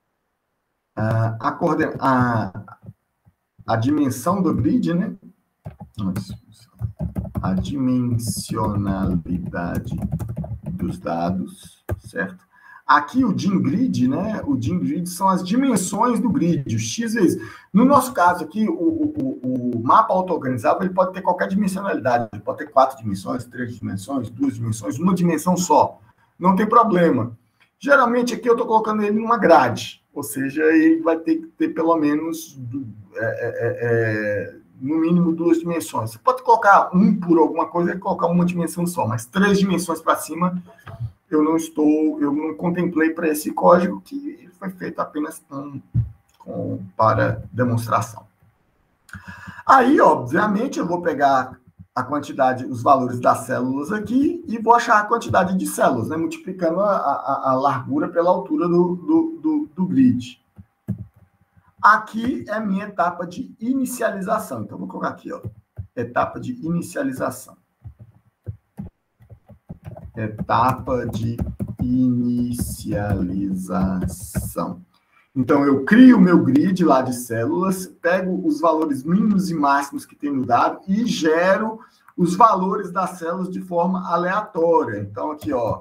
a dimensão do grid, né? A dimensionalidade dos dados, certo? Aqui o DIN-GRID, né? O DIN-GRID são as dimensões do grid, o x vezes. No nosso caso aqui, o mapa auto-organizável, ele pode ter qualquer dimensionalidade. Ele pode ter 4 dimensões, 3 dimensões, 2 dimensões, uma dimensão só. Não tem problema. Geralmente aqui eu estou colocando ele numa grade, ou seja, ele vai ter que ter pelo menos, no mínimo, 2 dimensões. Você pode colocar por alguma coisa e colocar uma dimensão só, mas 3 dimensões para cima eu não contemplei para esse código, que foi feito apenas para demonstração. Aí, obviamente, eu vou pegar a quantidade, os valores das células aqui e vou achar a quantidade de células, né, multiplicando a largura pela altura do grid. Aqui é a minha etapa de inicialização. Então, vou colocar aqui, ó, etapa de inicialização. Etapa de inicialização. Então, eu crio o meu grid lá de células, pego os valores mínimos e máximos que tem no dado e gero os valores das células de forma aleatória. Então, aqui, ó,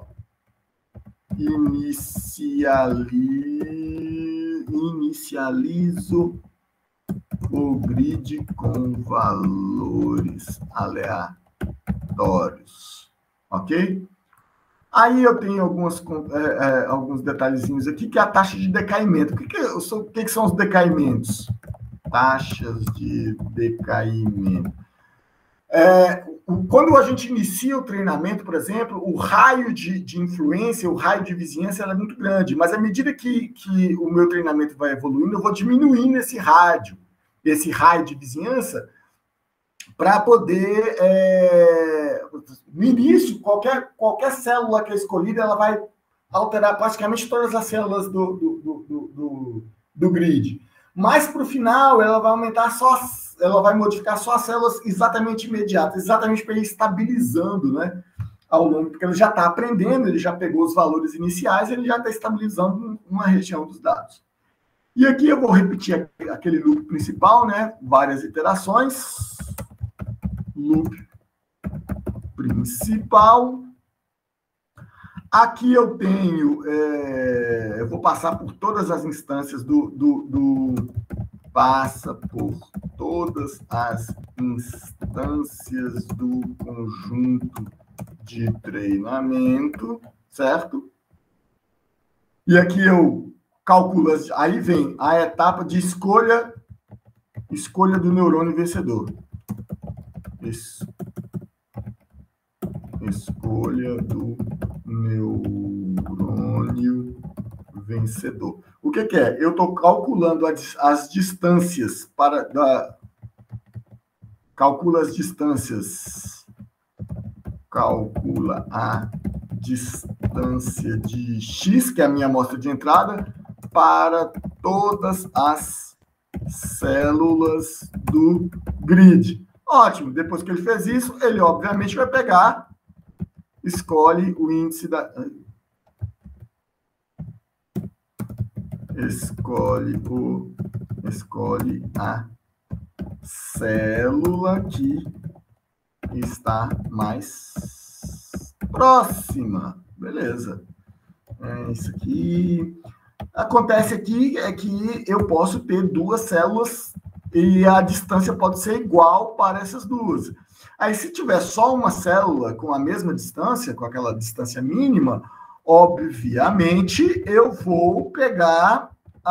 inicializo o grid com valores aleatórios, ok? Aí eu tenho alguns detalhezinhos aqui, que é a taxa de decaimento. O que são os decaimentos? Taxas de decaimento. Quando a gente inicia o treinamento, por exemplo, o raio de influência, o raio de vizinhança, ela é muito grande, mas à medida que o meu treinamento vai evoluindo, eu vou diminuindo esse raio de vizinhança, para poder, no início, qualquer célula que é escolhida, ela vai alterar praticamente todas as células do grid. Mas, para o final, ela vai modificar só as células exatamente imediatas, exatamente para ir estabilizando, né, ao longo, porque ele já está aprendendo, ele já pegou os valores iniciais, ele já está estabilizando uma região dos dados. E aqui eu vou repetir aquele loop principal, né, várias iterações. Loop principal. Aqui eu tenho, eu vou passar por todas as instâncias passa por todas as instâncias do conjunto de treinamento, certo? E aqui eu calculo, aí vem a etapa de escolha do neurônio vencedor. Escolha do neurônio vencedor. O que é? Eu estou calculando as distâncias calcula as distâncias. Calcula a distância de x, que é a minha amostra de entrada, para todas as células do grid. Ótimo, depois que ele fez isso, ele obviamente vai pegar, escolhe o índice escolhe a célula que está mais próxima. Beleza. Isso aqui. Acontece aqui é que eu posso ter duas células e a distância pode ser igual para essas duas. Aí, se tiver só uma célula com a mesma distância, com aquela distância mínima, obviamente eu vou pegar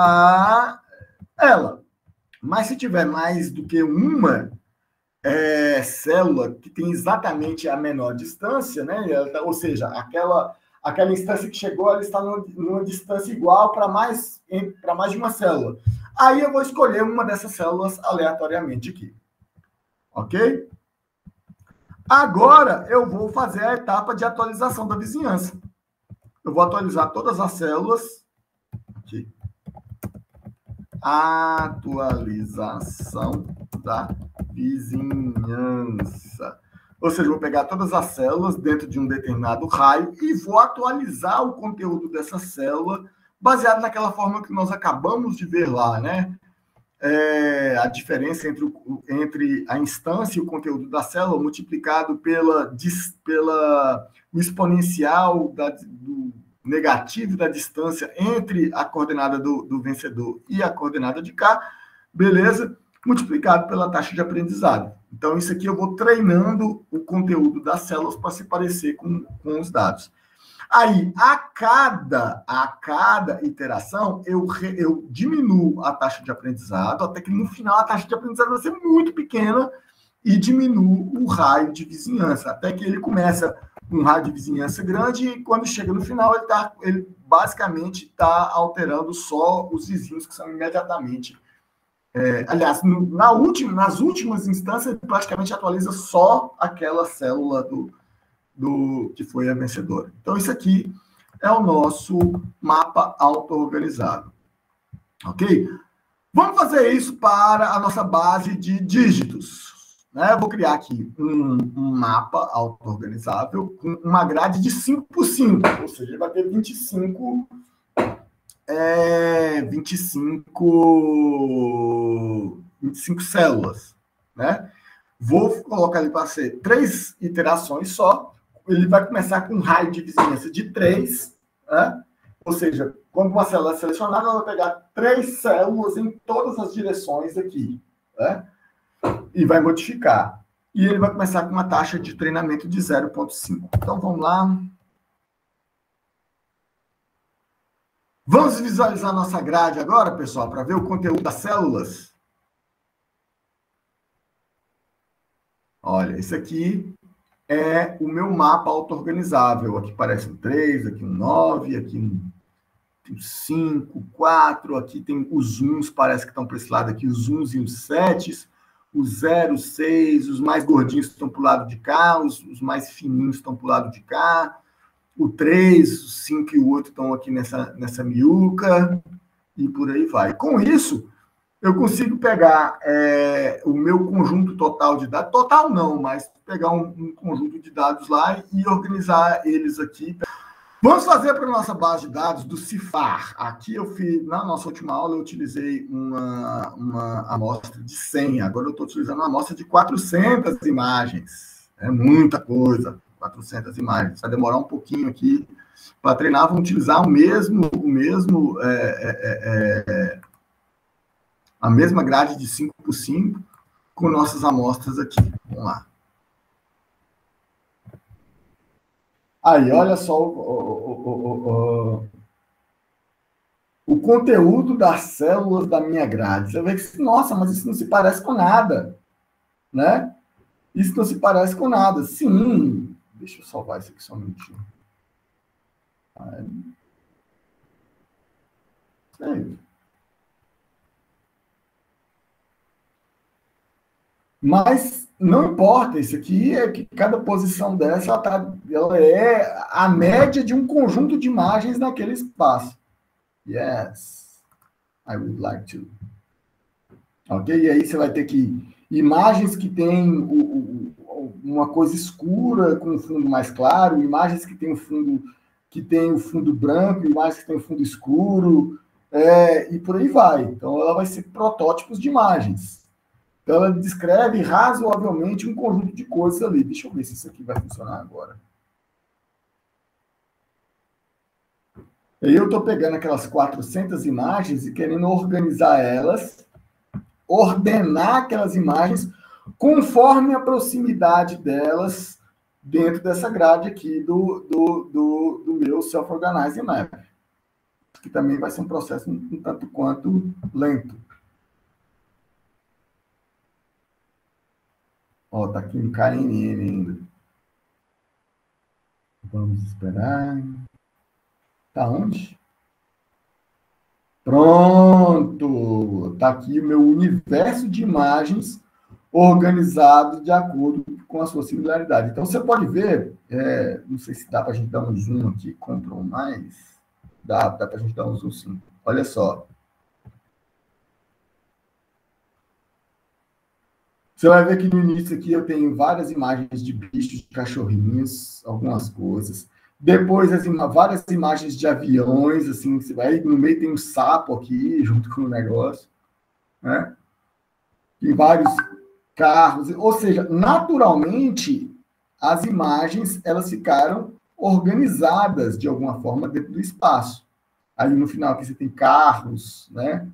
ela. Mas se tiver mais do que uma célula que tem exatamente a menor distância, né? Ou seja, aquela instância que chegou, ela está numa distância igual para mais de uma célula. Aí eu vou escolher uma dessas células aleatoriamente aqui. Ok? Agora eu vou fazer a etapa de atualização da vizinhança. Eu vou atualizar todas as células. Aqui. Atualização da vizinhança. Ou seja, eu vou pegar todas as células dentro de um determinado raio e vou atualizar o conteúdo dessa célula baseado naquela forma que nós acabamos de ver lá, né? A diferença entre a instância e o conteúdo da célula multiplicado pelo exponencial do negativo da distância entre a coordenada do vencedor e a coordenada de K, beleza? Multiplicado pela taxa de aprendizado. Então, isso aqui eu vou treinando o conteúdo das células para se parecer com os dados. Aí, a cada iteração, eu diminuo a taxa de aprendizado, até que no final a taxa de aprendizado vai ser muito pequena e diminuo o raio de vizinhança, até que ele começa um raio de vizinhança grande e quando chega no final, ele basicamente está alterando só os vizinhos que são imediatamente... aliás, nas últimas instâncias, ele praticamente atualiza só aquela célula que foi a vencedora. Então, isso aqui é o nosso mapa auto-organizado. Ok? Vamos fazer isso para a nossa base de dígitos. Né? Eu vou criar aqui um mapa auto-organizável com uma grade de 5 por 5, ou seja, ele vai ter 25 células. Né? Vou colocar ele para ser 3 iterações só. Ele vai começar com um raio de vizinhança de 3, né? Ou seja, quando uma célula é selecionada, ela vai pegar 3 células em todas as direções aqui, né? E vai modificar. E ele vai começar com uma taxa de treinamento de 0,5. Então, vamos lá. Vamos visualizar nossa grade agora, pessoal, para ver o conteúdo das células. Olha, esse aqui é o meu mapa auto-organizável. Aqui parece um 3, aqui um 9, aqui um 5, 4, aqui tem os 1s, parece que estão para esse lado aqui, os 1s e os 7s, os 0, 6, os mais gordinhos estão para o lado de cá, os mais fininhos estão para o lado de cá, o 3, o 5 e o 8 estão aqui nessa miúca, e por aí vai. Com isso, eu consigo pegar o meu conjunto total de dados, total não, mas pegar um conjunto de dados lá e organizar eles aqui. Vamos fazer para a nossa base de dados do CIFAR. Aqui eu fiz, na nossa última aula, eu utilizei uma amostra de 100. Agora eu estou utilizando uma amostra de 400 imagens. É muita coisa, 400 imagens. Vai demorar um pouquinho aqui para treinar. Vamos utilizar a mesma grade de 5 por 5 com nossas amostras aqui. Vamos lá. Aí, olha só o conteúdo das células da minha grade. Você vê que, nossa, mas isso não se parece com nada, né? Isso não se parece com nada. Sim, deixa eu salvar isso aqui só um minutinho. Aí. Mas não importa, isso aqui é que cada posição dessa ela é a média de um conjunto de imagens naquele espaço. Yes, I would like to. Ok? E aí você vai ter imagens que tem uma coisa escura com um fundo mais claro, imagens que tem o fundo branco, imagens que tem o fundo escuro, e por aí vai. Então ela vai ser protótipos de imagens. Então, ela descreve razoavelmente um conjunto de coisas ali. Deixa eu ver se isso aqui vai funcionar agora. Aí eu estou pegando aquelas 400 imagens e querendo organizar elas, ordenar aquelas imagens conforme a proximidade delas dentro dessa grade aqui do meu Self-Organizing Map, que também vai ser um processo um tanto quanto lento. Ó, tá aqui um KNN ainda. Vamos esperar. Tá onde? Pronto! Tá aqui o meu universo de imagens organizado de acordo com a sua singularidade. Então, você pode ver, não sei se dá para a gente dar um zoom aqui, Ctrl+, dá para a gente dar um zoom sim. Olha só. Você vai ver que no início aqui eu tenho várias imagens de bichos, de cachorrinhos, algumas coisas. Depois, várias imagens de aviões, assim, você vai, no meio tem um sapo aqui, junto com o negócio, né? Tem vários carros, ou seja, naturalmente, as imagens, elas ficaram organizadas, de alguma forma, dentro do espaço. Aí, no final, aqui você tem carros, né?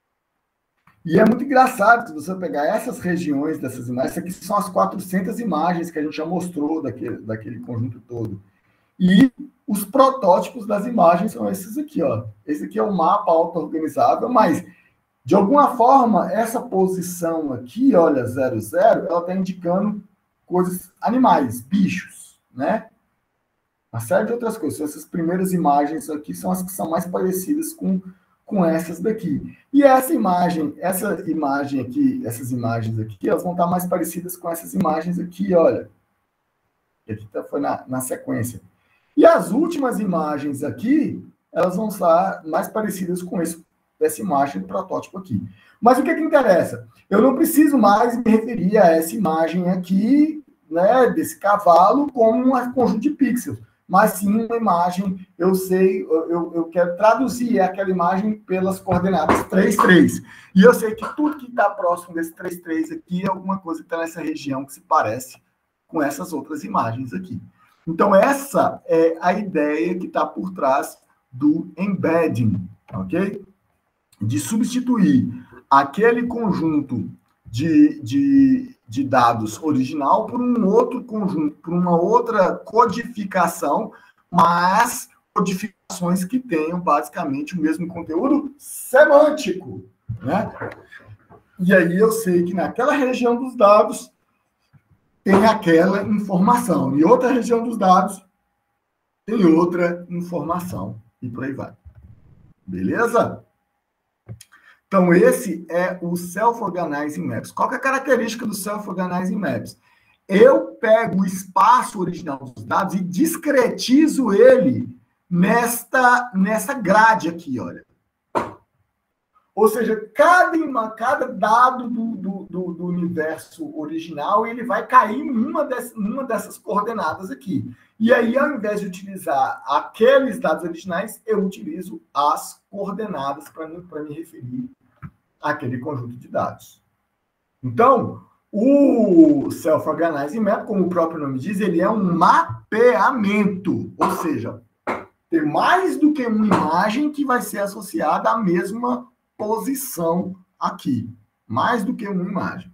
E é muito engraçado se você pegar essas regiões dessas imagens, essas aqui são as 400 imagens que a gente já mostrou daquele conjunto todo. E os protótipos das imagens são esses aqui, ó. Esse aqui é o mapa auto-organizável, mas, de alguma forma, essa posição aqui, olha, 00, ela está indicando coisas, animais, bichos, né? Uma série de outras coisas. Essas primeiras imagens aqui são as que são mais parecidas com essas daqui. E essa imagem aqui, essas imagens aqui, elas vão estar mais parecidas com essas imagens aqui, olha. E aqui foi na sequência. E as últimas imagens aqui, elas vão estar mais parecidas com essa imagem do protótipo aqui. Mas o que interessa? Eu não preciso mais me referir a essa imagem aqui, né, desse cavalo, como um conjunto de pixels. Mas sim uma imagem, eu quero traduzir aquela imagem pelas coordenadas 3, 3. E eu sei que tudo que está próximo desse 3, 3 aqui é alguma coisa que está nessa região que se parece com essas outras imagens aqui. Então, essa é a ideia que está por trás do embedding, ok? De substituir aquele conjunto de dados original por um outro conjunto, por uma outra codificação, mas codificações que tenham basicamente o mesmo conteúdo semântico, né? E aí eu sei que naquela região dos dados tem aquela informação, e outra região dos dados tem outra informação, e por aí vai. Beleza? Então, esse é o Self-Organizing Maps. Qual que é a característica do Self-Organizing Maps? Eu pego o espaço original dos dados e discretizo ele nessa grade aqui, olha. Ou seja, cada dado do universo original, ele vai cair em uma dessas coordenadas aqui. E aí, ao invés de utilizar aqueles dados originais, eu utilizo as coordenadas para me referir àquele conjunto de dados. Então, o Self-Organizing Map, como o próprio nome diz, ele é um mapeamento. Ou seja, tem mais do que uma imagem que vai ser associada à mesma posição aqui. Mais do que uma imagem.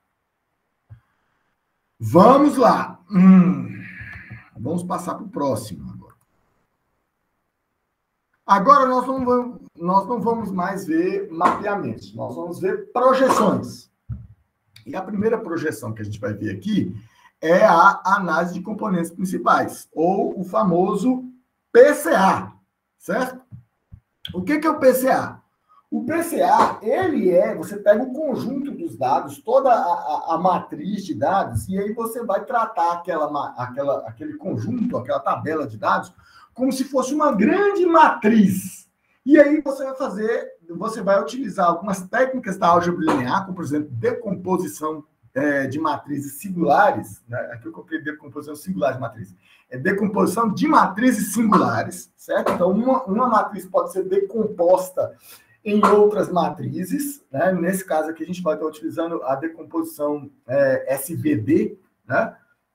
Vamos lá. Vamos passar para o próximo agora. Agora nós não vamos mais ver mapeamentos, nós vamos ver projeções. E a primeira projeção que a gente vai ver aqui é a análise de componentes principais, ou o famoso PCA, certo? O que é o PCA? O PCA, você pega o conjunto dos dados, toda a matriz de dados, e aí você vai tratar aquele conjunto, aquela tabela de dados, como se fosse uma grande matriz. E aí você vai utilizar algumas técnicas da álgebra linear, como, por exemplo, decomposição de matrizes singulares, né? Aqui eu comprei decomposição singular de matrizes. É decomposição de matrizes singulares, certo? Então, uma matriz pode ser decomposta em outras matrizes, né? Nesse caso aqui, a gente vai estar utilizando a decomposição SVD, né?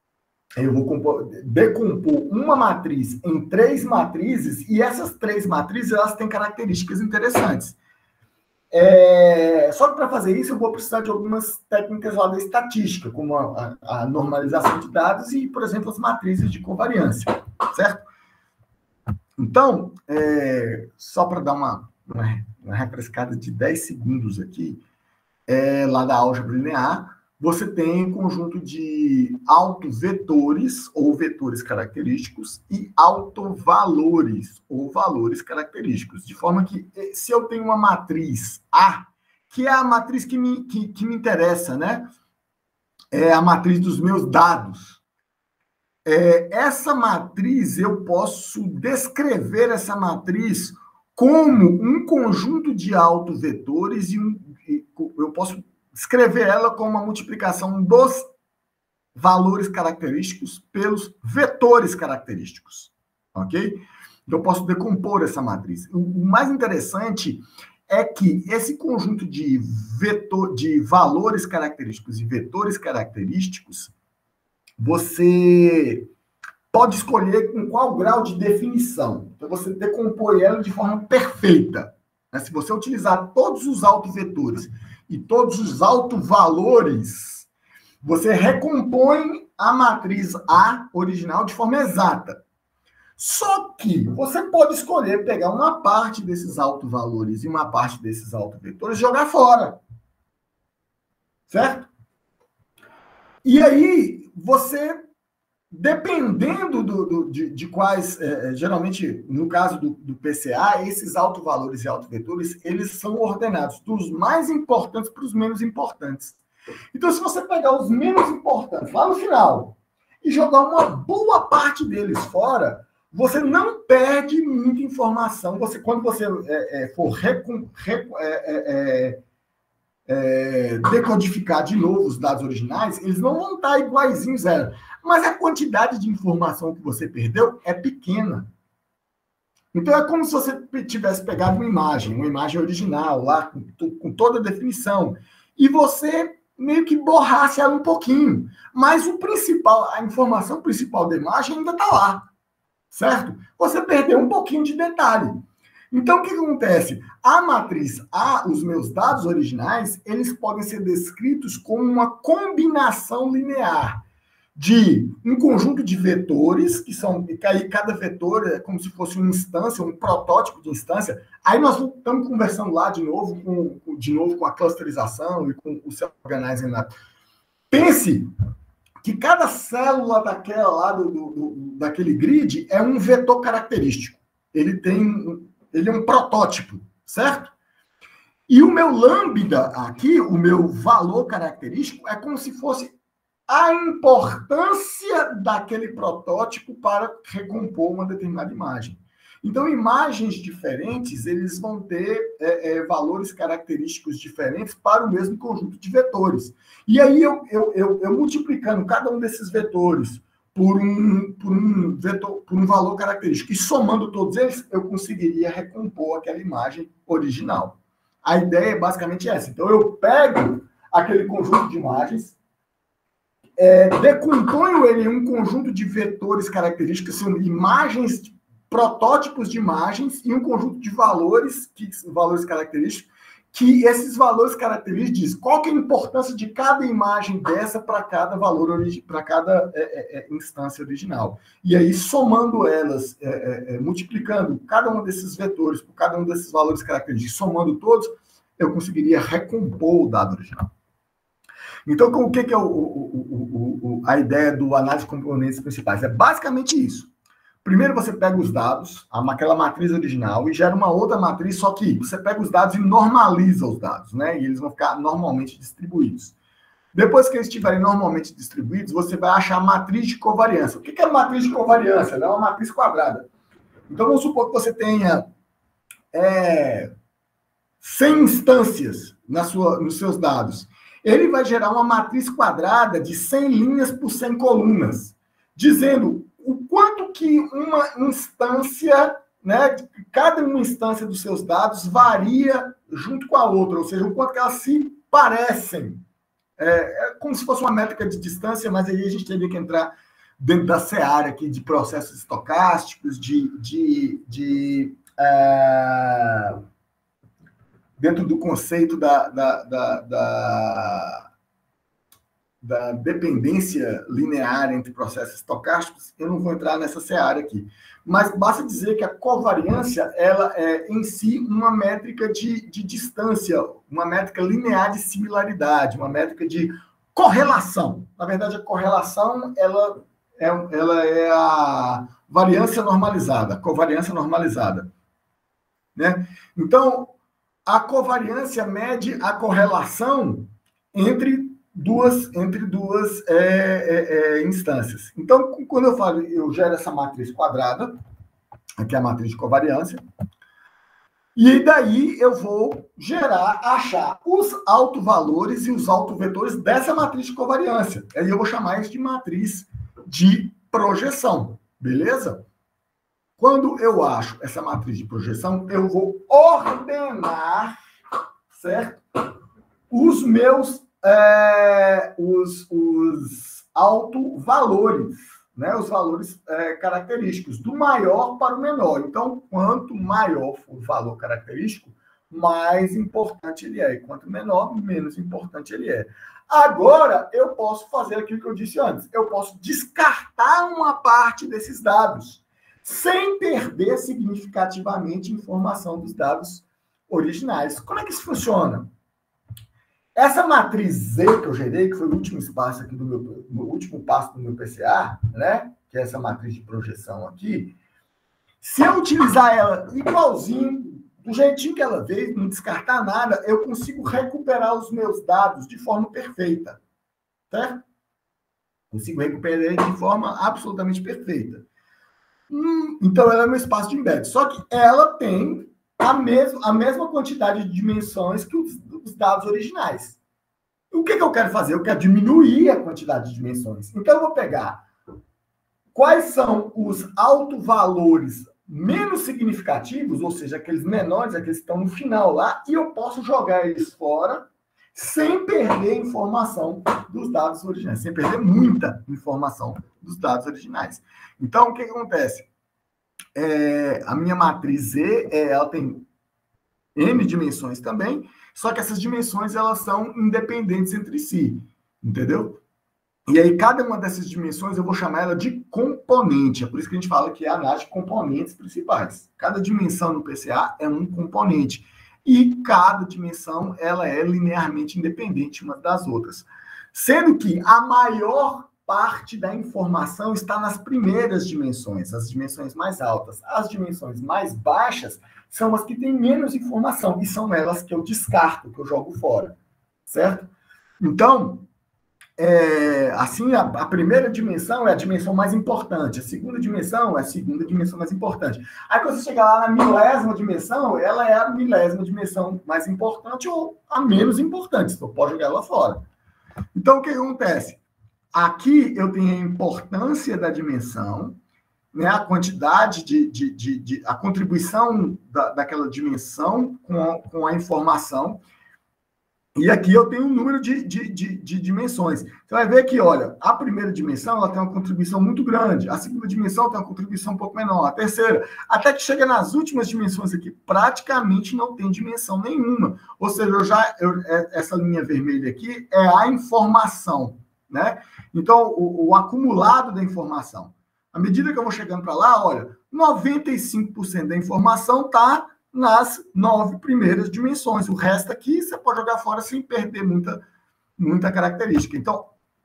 eu vou decompor uma matriz em 3 matrizes, e essas 3 matrizes elas têm características interessantes. Só que para fazer isso, eu vou precisar de algumas técnicas lá da estatística, como a normalização de dados e, por exemplo, as matrizes de covariância, certo? Então, só para dar uma refrescada de 10 segundos aqui, lá da álgebra linear, você tem um conjunto de autovetores ou vetores característicos e autovalores ou valores característicos. De forma que, se eu tenho uma matriz A, que é a matriz que me interessa, né? É a matriz dos meus dados. Essa matriz, eu posso descrever essa matriz como um conjunto de autovetores eu posso escrever ela como uma multiplicação dos valores característicos pelos vetores característicos, ok? Então, eu posso decompor essa matriz. O mais interessante é que esse conjunto de valores característicos e vetores característicos, você pode escolher com qual grau de definição. Então, você decompõe ela de forma perfeita. Se você utilizar todos os autovetores e todos os autovalores, você recompõe a matriz A original de forma exata. Só que você pode escolher pegar uma parte desses autovalores e uma parte desses autovetores e jogar fora. Certo? E aí, você, dependendo de quais, geralmente, no caso do PCA, esses autovalores e autovetores, eles são ordenados dos mais importantes para os menos importantes. Então, se você pegar os menos importantes lá no final e jogar uma boa parte deles fora, você não perde muita informação. Quando você for decodificar de novo os dados originais, eles não vão estar iguaizinhos zero. Mas a quantidade de informação que você perdeu é pequena. Então, é como se você tivesse pegado uma imagem original, lá com toda a definição, e você meio que borrasse ela um pouquinho. Mas a informação principal da imagem ainda está lá, certo? Você perdeu um pouquinho de detalhe. Então, o que acontece? A matriz A, os meus dados originais, eles podem ser descritos como uma combinação linear de um conjunto de vetores, que aí cada vetor é como se fosse uma instância, um protótipo de instância. Aí nós estamos conversando lá de novo com a clusterização e com o self-organizing lá. Pense que cada célula daquela lá daquele grid é um vetor característico. Ele é um protótipo, certo? E o meu lambda aqui, o meu valor característico, é como se fosse a importância daquele protótipo para recompor uma determinada imagem. Então, imagens diferentes, eles vão ter valores característicos diferentes para o mesmo conjunto de vetores. E aí, eu multiplicando cada um desses vetores por um valor característico e somando todos eles, eu conseguiria recompor aquela imagem original. A ideia é basicamente essa. Então, eu pego aquele conjunto de imagens, decomponho ele em um conjunto de vetores característicos, são imagens, protótipos de imagens, e um conjunto de valores característicos, que esses valores característicos dizem qual que é a importância de cada imagem dessa para cada valor, para cada instância original. E aí, somando elas, multiplicando cada um desses vetores por cada um desses valores característicos, somando todos, eu conseguiria recompor o dado original. Então, o que é a ideia do análise de componentes principais? É basicamente isso. Primeiro você pega os dados, aquela matriz original, e gera uma outra matriz, só que você pega os dados e normaliza os dados, né? E eles vão ficar normalmente distribuídos. Depois que eles estiverem normalmente distribuídos, você vai achar a matriz de covariância. O que é a matriz de covariância? Ela é uma matriz quadrada. Então, vamos supor que você tenha 100 instâncias nos seus dados. Ele vai gerar uma matriz quadrada de 100 linhas por 100 colunas, dizendo o quanto que uma instância, né, cada uma instância dos seus dados varia junto com a outra, ou seja, o quanto que elas se parecem. É como se fosse uma métrica de distância, mas aí a gente teria que entrar dentro da seara aqui de processos estocásticos, dentro do conceito da dependência linear entre processos estocásticos, eu não vou entrar nessa seara aqui. Mas basta dizer que a covariância, ela é em si uma métrica de distância, uma métrica linear de similaridade, uma métrica de correlação. Na verdade, a correlação, ela é a variância normalizada, a covariância normalizada. Né? Então, a covariância mede a correlação entre duas instâncias. Então, quando eu falo, eu gero essa matriz quadrada, aqui é a matriz de covariância, e daí eu vou achar os autovalores e os autovetores dessa matriz de covariância. Aí eu vou chamar isso de matriz de projeção, beleza? Quando eu acho essa matriz de projeção, eu vou ordenar, certo? Os meus os autovalores, né? Os valores característicos, do maior para o menor. Então, quanto maior for o valor característico, mais importante ele é. E quanto menor, menos importante ele é. Agora, eu posso fazer aquilo que eu disse antes. Eu posso descartar uma parte desses dados, sem perder significativamente informação dos dados originais. Como é que isso funciona? Essa matriz Z que eu gerei, que foi o último passo aqui do último passo do meu PCA, né? Que é essa matriz de projeção aqui, se eu utilizar ela igualzinho, do jeitinho que ela veio, não descartar nada, eu consigo recuperar os meus dados de forma perfeita, certo? Consigo recuperar de forma absolutamente perfeita. Então, ela é meu espaço de embed. Só que ela tem a mesma quantidade de dimensões que os dados originais. O que eu quero fazer? Eu quero diminuir a quantidade de dimensões. Então, eu vou pegar quais são os autovalores menos significativos, ou seja, aqueles menores, aqueles que estão no final lá, e eu posso jogar eles fora sem perder informação dos dados originais, sem perder muita informação dos dados originais. Então, o que acontece? A minha matriz Z, ela tem N dimensões também, só que essas dimensões, elas são independentes entre si, entendeu? E aí, cada uma dessas dimensões, eu vou chamar ela de componente. É por isso que a gente fala que é a análise de componentes principais. Cada dimensão no PCA é um componente. E cada dimensão, ela é linearmente independente umas das outras. Sendo que a maior parte da informação está nas primeiras dimensões, as dimensões mais altas. As dimensões mais baixas são as que têm menos informação, e são elas que eu descarto, que eu jogo fora, certo? Então, assim, a primeira dimensão é a dimensão mais importante, a segunda dimensão é a segunda dimensão mais importante. Aí, quando você chegar lá na milésima dimensão, ela é a milésima dimensão mais importante ou a menos importante, você pode jogar ela fora. Então, o que acontece? Aqui eu tenho a importância da dimensão, né, a quantidade a contribuição daquela dimensão com a informação, e aqui eu tenho um número de dimensões. Você vai ver que, olha, a primeira dimensão ela tem uma contribuição muito grande, a segunda dimensão tem uma contribuição um pouco menor, a terceira, até que chega nas últimas dimensões aqui, praticamente não tem dimensão nenhuma. Ou seja, essa linha vermelha aqui é a informação, né? Então, o acumulado da informação. À medida que eu vou chegando para lá, olha, 95% da informação está nas 9 primeiras dimensões. O resto aqui você pode jogar fora sem perder muita característica. Então,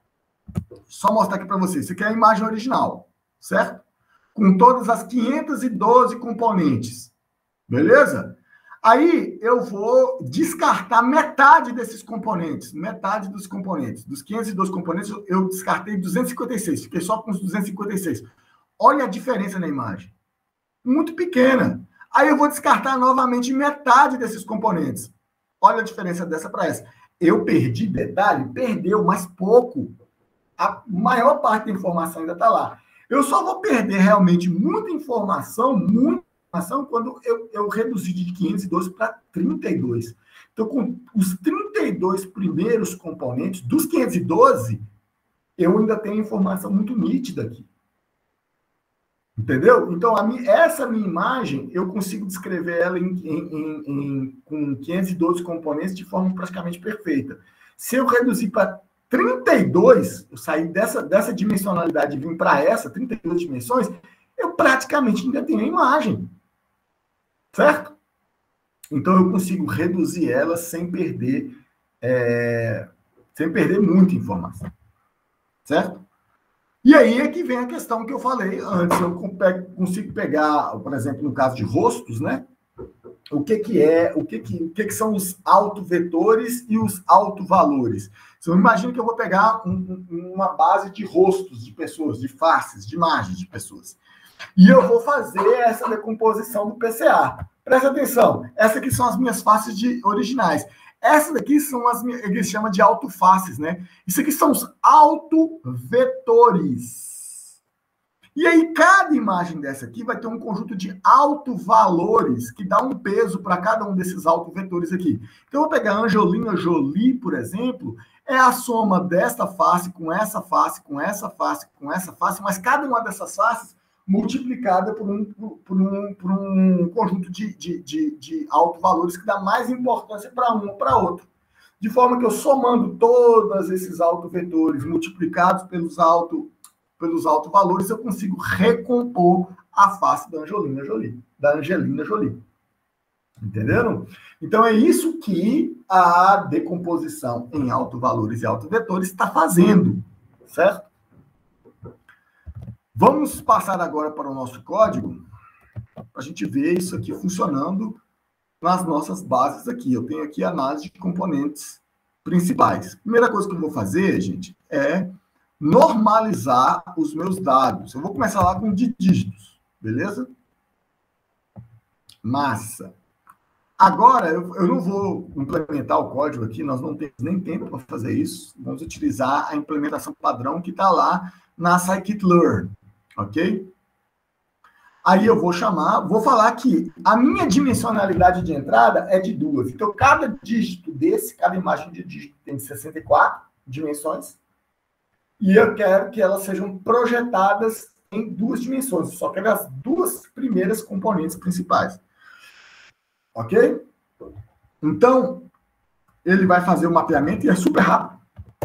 só mostrar aqui para vocês. Isso aqui é a imagem original, certo? Com todas as 512 componentes. Beleza? Aí eu vou descartar metade desses componentes. Metade dos componentes. Dos 512 componentes, eu descartei 256. Fiquei só com os 256. Olha a diferença na imagem. Muito pequena. Aí eu vou descartar novamente metade desses componentes. Olha a diferença dessa para essa. Eu perdi detalhe? Perdeu, mas pouco. A maior parte da informação ainda está lá. Eu só vou perder realmente muita informação quando eu reduzir de 512 para 32. Então, com os 32 primeiros componentes, dos 512, eu ainda tenho informação muito nítida aqui. Entendeu? Então, essa minha imagem, eu consigo descrever ela com 512 componentes de forma praticamente perfeita. Se eu reduzir para 32, eu sair dessa dimensionalidade e vim para essa, 32 dimensões, eu praticamente ainda tenho a imagem. Certo? Então, eu consigo reduzir ela sem perder muita informação. Certo? E aí é que vem a questão que eu falei antes. Eu consigo pegar, por exemplo, no caso de rostos, né? O que são os autovetores e os autovalores? Então, imagina que eu vou pegar uma base de rostos de pessoas, de faces, de imagens de pessoas. E eu vou fazer essa decomposição do PCA. Presta atenção, essas aqui são as minhas faces originais. Essas daqui são eles chamam de autofaces, né? Isso aqui são os autovetores. E aí, cada imagem dessa aqui vai ter um conjunto de autovalores que dá um peso para cada um desses autovetores aqui. Então, eu vou pegar a Angelina Jolie, por exemplo, é a soma desta face com essa face, com essa face, com essa face, mas cada uma dessas faces multiplicada por um conjunto de autovalores que dá mais importância para um ou para outro. De forma que eu somando todos esses autovetores multiplicados pelos autovalores, eu consigo recompor a face da Angelina Jolie. Entenderam? Então, é isso que a decomposição em autovalores e autovetores está fazendo, certo? Vamos passar agora para o nosso código, para a gente ver isso aqui funcionando nas nossas bases aqui. Eu tenho aqui a análise de componentes principais. Primeira coisa que eu vou fazer, gente, é normalizar os meus dados. Eu vou começar lá com de dígitos, beleza? Massa. Agora, eu não vou implementar o código aqui, nós não temos nem tempo para fazer isso. Vamos utilizar a implementação padrão que está lá na scikit-learn. Ok? Aí eu vou falar que a minha dimensionalidade de entrada é de 2. Então, cada dígito cada imagem de dígito tem 64 dimensões. E eu quero que elas sejam projetadas em 2 dimensões. Eu só quero as 2 primeiras componentes principais. Ok? Então, ele vai fazer o mapeamento e é super rápido.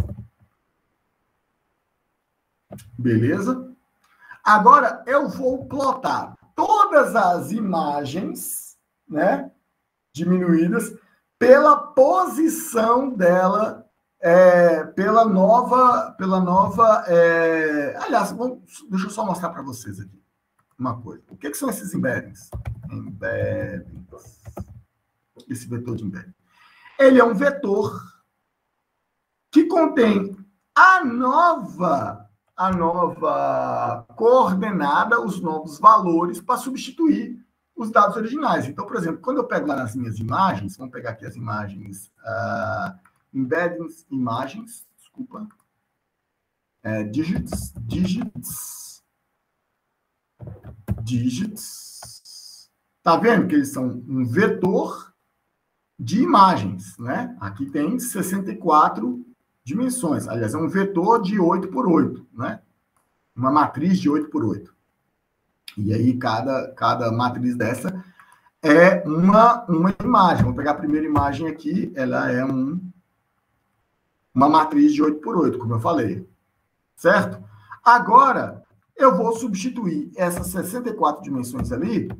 Beleza? Agora, eu vou plotar todas as imagens, né, diminuídas, pela posição dela, pela nova... Aliás, deixa eu só mostrar para vocês aqui uma coisa. O que são esses embeddings? Embeddings. Esse vetor de embedding. Ele é um vetor que contém a nova coordenada, os novos valores, para substituir os dados originais. Então, por exemplo, quando eu pego lá nas minhas imagens, vamos pegar aqui as imagens, embeddings, imagens, desculpa, digits. Tá vendo que eles são um vetor de imagens, né? Aqui tem 64 dimensões. Aliás, é um vetor de 8 por 8, né? Uma matriz de 8 por 8. E aí, cada matriz dessa é uma imagem. Vamos pegar a primeira imagem aqui, ela é uma matriz de 8 por 8, como eu falei. Certo? Agora, eu vou substituir essas 64 dimensões ali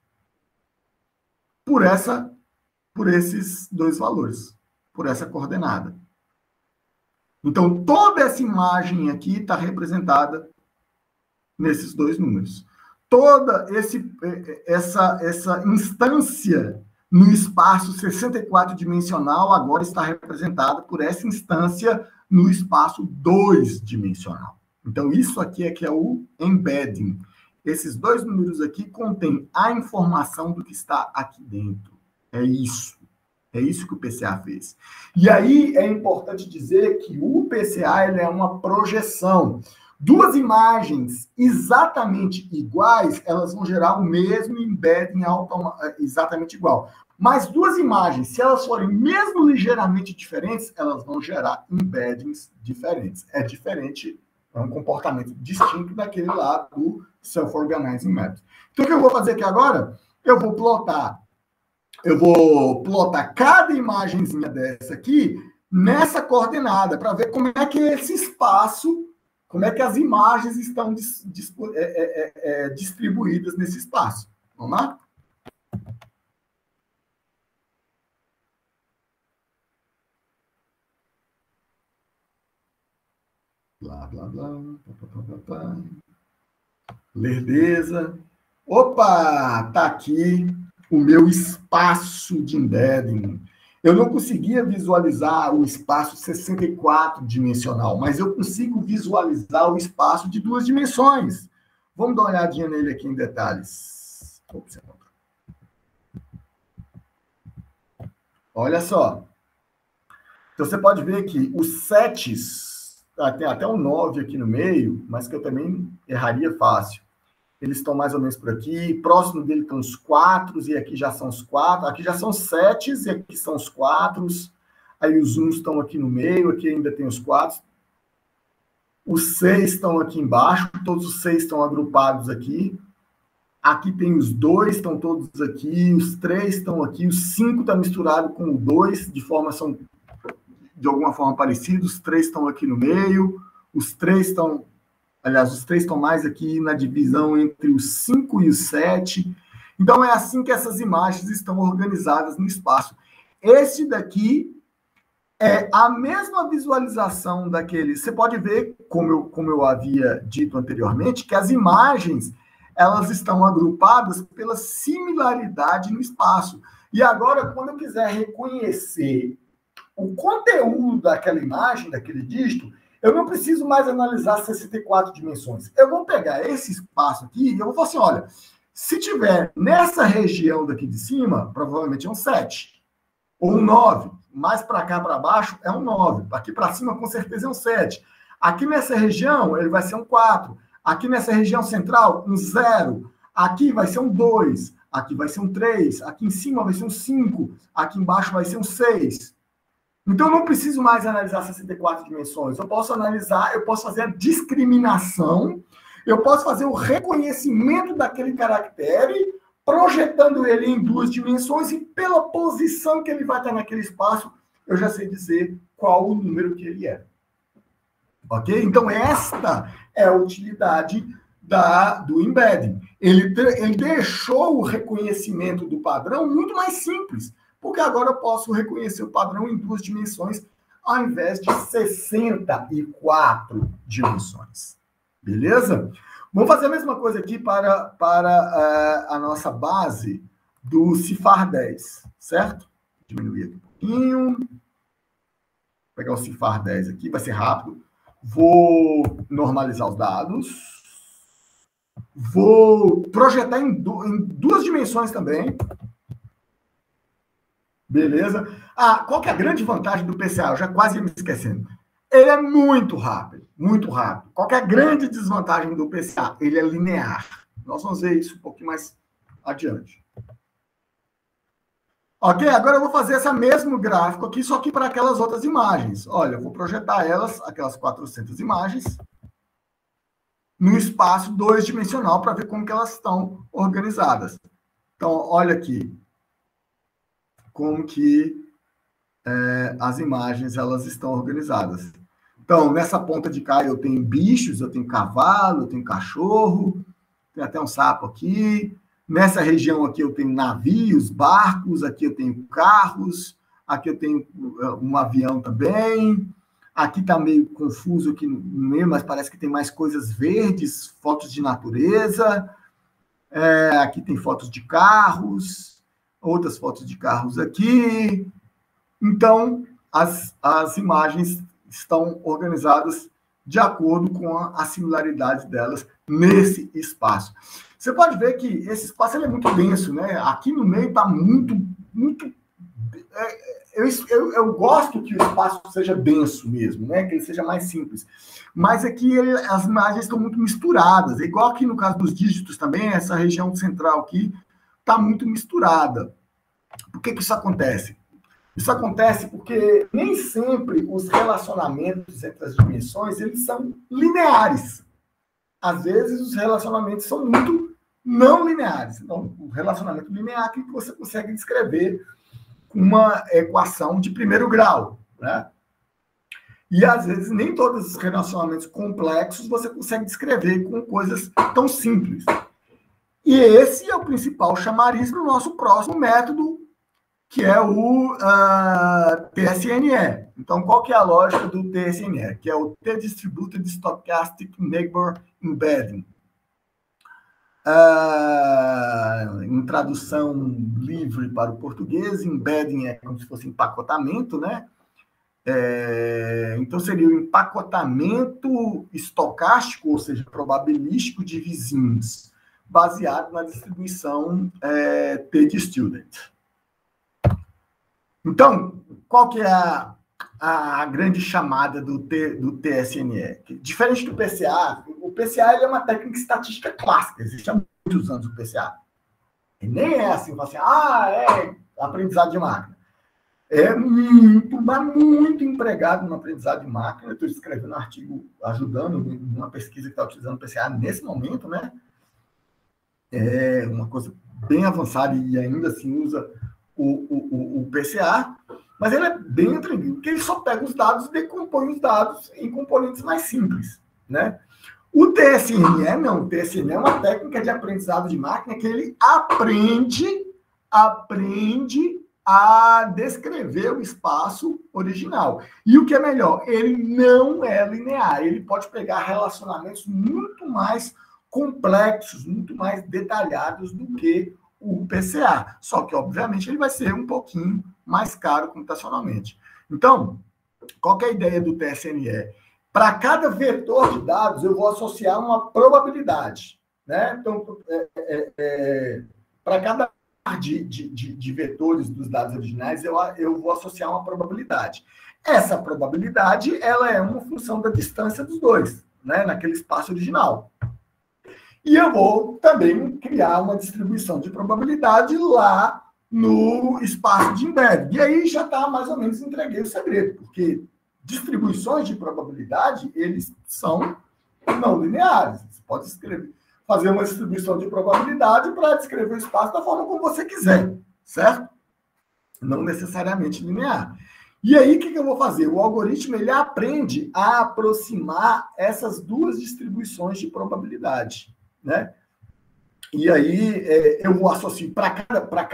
por esses 2 valores, por essa coordenada. Então, toda essa imagem aqui está representada nesses 2 números. Toda essa instância no espaço 64-dimensional agora está representada por essa instância no espaço 2-dimensional. Então, isso aqui é que é o embedding. Esses 2 números aqui contêm a informação do que está aqui dentro. É isso. É isso que o PCA fez. E aí é importante dizer que o PCA ele é uma projeção. 2 imagens exatamente iguais, elas vão gerar o mesmo embedding exatamente igual. Mas duas imagens, se elas forem mesmo ligeiramente diferentes, elas vão gerar embeddings diferentes. É diferente, é um comportamento distinto daquele lá do Self-Organizing Maps. Então, o que eu vou fazer aqui agora? Eu vou plotar cada imagenzinha dessa aqui nessa coordenada, para ver como é que esse espaço, como é que as imagens estão distribuídas nesse espaço. Vamos lá? Blá, blá, blá, blá, blá, blá. Lerdeza. Opa, tá aqui o meu espaço de embedding. Eu não conseguia visualizar o espaço 64-dimensional, mas eu consigo visualizar o espaço de 2 dimensões. Vamos dar uma olhadinha nele aqui em detalhes. Olha só. Então, você pode ver que os sets, tem até um 9 aqui no meio, mas que eu também erraria fácil. Eles estão mais ou menos por aqui. Próximo dele estão os 4, e aqui já são os 4. Aqui já são os 7, e aqui são os 4. Aí os 1 estão aqui no meio, aqui ainda tem os 4. Os 6 estão aqui embaixo, todos os 6 estão agrupados aqui. Aqui tem os 2, estão todos aqui. Os 3 estão aqui. Os 5 está misturado com o 2, são de alguma forma parecidos. Os 3 estão aqui no meio. Os 3 estão... Aliás, os 3 estão mais aqui na divisão entre os 5 e os 7. Então, é assim que essas imagens estão organizadas no espaço. Esse daqui é a mesma visualização daquele... Você pode ver, como eu havia dito anteriormente, que as imagens elas estão agrupadas pela similaridade no espaço. E agora, quando eu quiser reconhecer o conteúdo daquela imagem, daquele dígito, eu não preciso mais analisar 64 dimensões. Eu vou pegar esse espaço aqui e eu vou falar assim, olha, se tiver nessa região daqui de cima, provavelmente é um 7. Ou um 9. Mais para cá, para baixo, é um 9. Aqui para cima, com certeza, é um 7. Aqui nessa região, ele vai ser um 4. Aqui nessa região central, um 0. Aqui vai ser um 2. Aqui vai ser um 3. Aqui em cima vai ser um 5. Aqui embaixo vai ser um 6. Então, eu não preciso mais analisar 64 dimensões. Eu posso analisar, eu posso fazer a discriminação, eu posso fazer o reconhecimento daquele caractere, projetando ele em 2 dimensões, e pela posição que ele vai estar naquele espaço, eu já sei dizer qual o número que ele é. Ok? Então, esta é a utilidade do embedding. Ele deixou o reconhecimento do padrão muito mais simples, porque agora eu posso reconhecer o padrão em 2 dimensões, ao invés de 64 dimensões. Beleza? Vamos fazer a mesma coisa aqui para a nossa base do CIFAR 10, certo? Diminuir aqui um pouquinho. Vou pegar o CIFAR 10 aqui, vai ser rápido. Vou normalizar os dados. Vou projetar em 2 dimensões também. Beleza? Qual que é a grande vantagem do PCA? Eu já quase ia me esquecendo. Ele é muito rápido, muito rápido. Qual que é a grande desvantagem do PCA? Ele é linear. Nós vamos ver isso um pouquinho mais adiante. Ok? Agora eu vou fazer esse mesmo gráfico aqui, só que para aquelas outras imagens. Olha, eu vou projetar elas, aquelas 400 imagens, no espaço 2-dimensional para ver como que elas estão organizadas. Então, olha aqui como que as imagens elas estão organizadas. Então, nessa ponta de cá eu tenho bichos, eu tenho cavalo, eu tenho cachorro, tem até um sapo aqui. Nessa região aqui eu tenho navios, barcos, aqui eu tenho carros, aqui eu tenho um avião também. Aqui está meio confuso aqui no meio, mas parece que tem mais coisas verdes, fotos de natureza. Aqui tem fotos de carros, outras fotos de carros aqui. Então, as imagens estão organizadas de acordo com a similaridade delas nesse espaço. Você pode ver que esse espaço ele é muito denso, né? Aqui no meio está muito... Eu gosto que o espaço seja denso mesmo, né? Que ele seja mais simples. Mas aqui as imagens estão muito misturadas. É igual aqui no caso dos dígitos também, essa região central aqui está muito misturada. que isso acontece? Isso acontece porque nem sempre os relacionamentos entre as dimensões eles são lineares. Às vezes, os relacionamentos são muito não lineares. Então, o relacionamento linear é que você consegue descrever com uma equação de primeiro grau, né? E, às vezes, nem todos os relacionamentos complexos você consegue descrever com coisas tão simples. E esse é o principal chamariz para o nosso próximo método, que é o TSNE. Então, qual que é a lógica do TSNE? Que é o T-Distributed Stochastic Neighbor Embedding. Em tradução livre para o português, embedding é como se fosse empacotamento, né? Então, seria o empacotamento estocástico, ou seja, probabilístico de vizinhos, baseado na distribuição T-Student. Então, qual que é a grande chamada do TSNE? Diferente do PCA, o PCA ele é uma técnica estatística clássica, existe há muitos anos o PCA. E nem é assim, é aprendizado de máquina. É muito empregado no aprendizado de máquina. Eu estou escrevendo um artigo ajudando numa pesquisa que está utilizando o PCA nesse momento, né? É uma coisa bem avançada e ainda assim usa o PCA, mas ele é bem tranquilo, porque ele só pega os dados e decompõe os dados em componentes mais simples, né? O TSNE, não. O TSNE é uma técnica de aprendizado de máquina que ele aprende a descrever o espaço original. E o que é melhor, ele não é linear. Ele pode pegar relacionamentos muito mais complexos, muito mais detalhados do que o PCA. Só que, obviamente, ele vai ser um pouquinho mais caro computacionalmente. Então, qual que é a ideia do TSNE? Para cada vetor de dados, eu vou associar uma probabilidade, né? Então, para cada de vetores dos dados originais, eu vou associar uma probabilidade. Essa probabilidade, ela é uma função da distância dos dois, né? Naquele espaço original. E eu vou também criar uma distribuição de probabilidade lá no espaço de embedding. E aí já está mais ou menos entreguei o segredo, porque distribuições de probabilidade, eles são não lineares. Você pode fazer uma distribuição de probabilidade para descrever o espaço da forma como você quiser, certo? Não necessariamente linear. E aí, o que eu vou fazer? O algoritmo ele aprende a aproximar essas duas distribuições de probabilidade, né? E aí eu vou associar para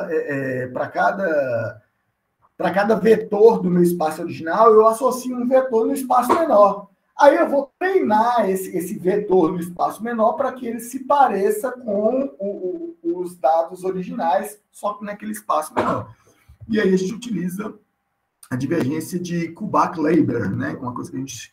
cada vetor do meu espaço original, eu associo um vetor no espaço menor. Aí eu vou treinar esse vetor no espaço menor para que ele se pareça com os dados originais, só que naquele espaço menor. E aí a gente utiliza a divergência de Kullback-Leibler, né? Uma coisa que a gente...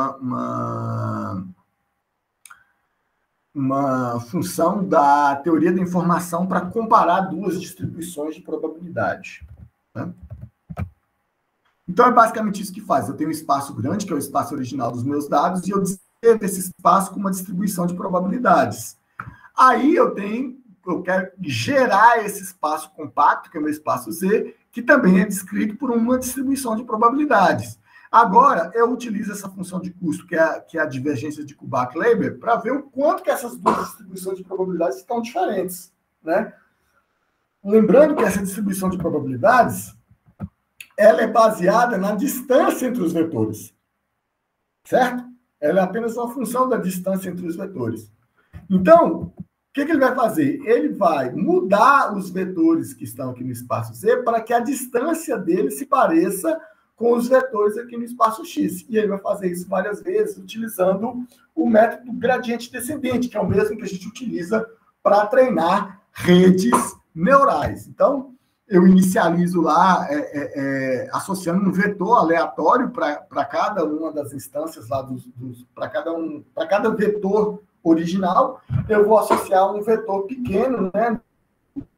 Uma função da teoria da informação para comparar duas distribuições de probabilidade, né? Então, é basicamente isso que faz. Eu tenho um espaço grande, que é o espaço original dos meus dados, e eu descrevo esse espaço com uma distribuição de probabilidades. Aí eu quero gerar esse espaço compacto, que é o meu espaço Z, que também é descrito por uma distribuição de probabilidades. Agora, eu utilizo essa função de custo, que é a divergência de Kullback-Leibler, para ver o quanto que essas duas distribuições de probabilidades estão diferentes, né? Lembrando que essa distribuição de probabilidades ela é baseada na distância entre os vetores, certo? Ela é apenas uma função da distância entre os vetores. Então, o que ele vai fazer? Ele vai mudar os vetores que estão aqui no espaço Z para que a distância dele se pareça com os vetores aqui no espaço X. E ele vai fazer isso várias vezes, utilizando o método gradiente descendente, que é o mesmo que a gente utiliza para treinar redes neurais. Então, eu inicializo lá, associando um vetor aleatório para cada uma das instâncias lá para cada vetor original, eu vou associar um vetor pequeno, né,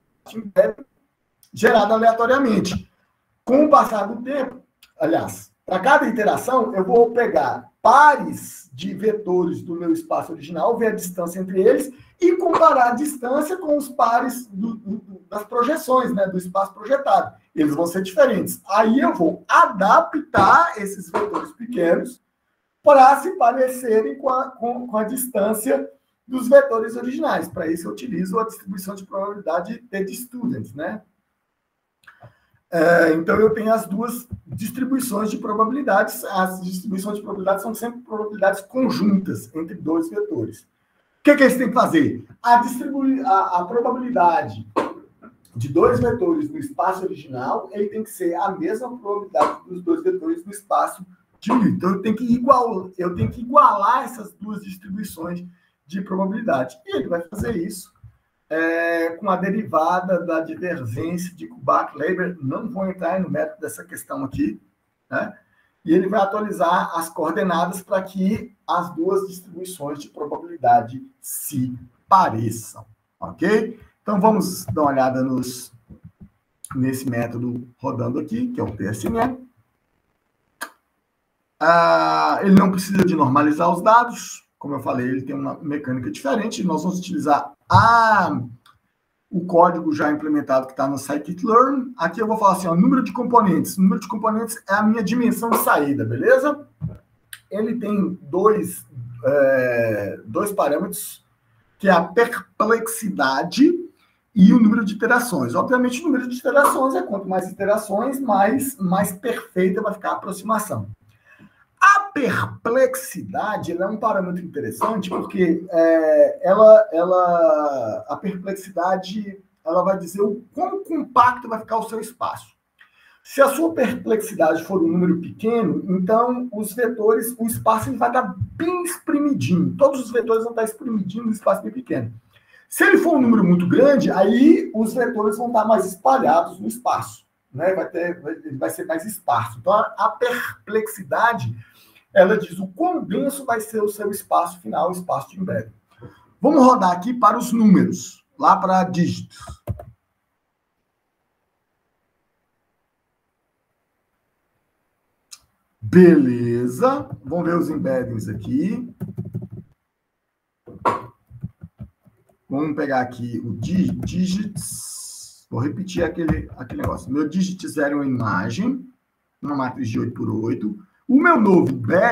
gerado aleatoriamente. Com o passar do tempo, aliás, Para cada iteração, eu vou pegar pares de vetores do meu espaço original, ver a distância entre eles e comparar a distância com os pares das projeções, né, do espaço projetado. Eles vão ser diferentes. Aí eu vou adaptar esses vetores pequenos para se parecerem com a distância dos vetores originais. Para isso, eu utilizo a distribuição de probabilidade de students, né? Então, eu tenho as duas distribuições de probabilidades. As distribuições de probabilidades são sempre probabilidades conjuntas entre dois vetores. O que eles têm que fazer? A probabilidade de dois vetores no espaço original, ele tem que ser a mesma probabilidade dos dois vetores no espaço diminuído. Então, eu tenho que igualar essas duas distribuições de probabilidade. E ele vai fazer isso com a derivada da divergência de Kullback-Leibler. Não vou entrar no método dessa questão aqui, né? E ele vai atualizar as coordenadas para que as duas distribuições de probabilidade se pareçam, ok? Então, vamos dar uma olhada nesse método rodando aqui, que é o TSNE. Ele não precisa de normalizar os dados. Como eu falei, ele tem uma mecânica diferente. Nós vamos utilizar o código já implementado que está no scikit-learn. Aqui eu vou falar assim, ó, número de componentes. O número de componentes é a minha dimensão de saída, beleza? Ele tem dois parâmetros, que é a perplexidade e o número de iterações. Obviamente, o número de iterações quanto mais iterações, mais perfeita vai ficar a aproximação. A perplexidade é um parâmetro interessante porque a perplexidade ela vai dizer o quão compacto vai ficar o seu espaço. Se a sua perplexidade for um número pequeno, então os vetores, o espaço ele vai estar bem espremidinho. Todos os vetores vão estar espremidinhos no espaço bem pequeno. Se ele for um número muito grande, aí os vetores vão estar mais espalhados no espaço, né? Vai ser mais esparso. Então, a perplexidade, ela diz o quão denso vai ser o seu espaço final, o espaço de embedding. Vamos rodar aqui para os números, lá para dígitos. Beleza. Vamos ver os embeddings aqui. Vamos pegar aqui o digits. Vou repetir aquele negócio. Meu digit 0 é uma imagem, uma matriz de 8x8. O meu novo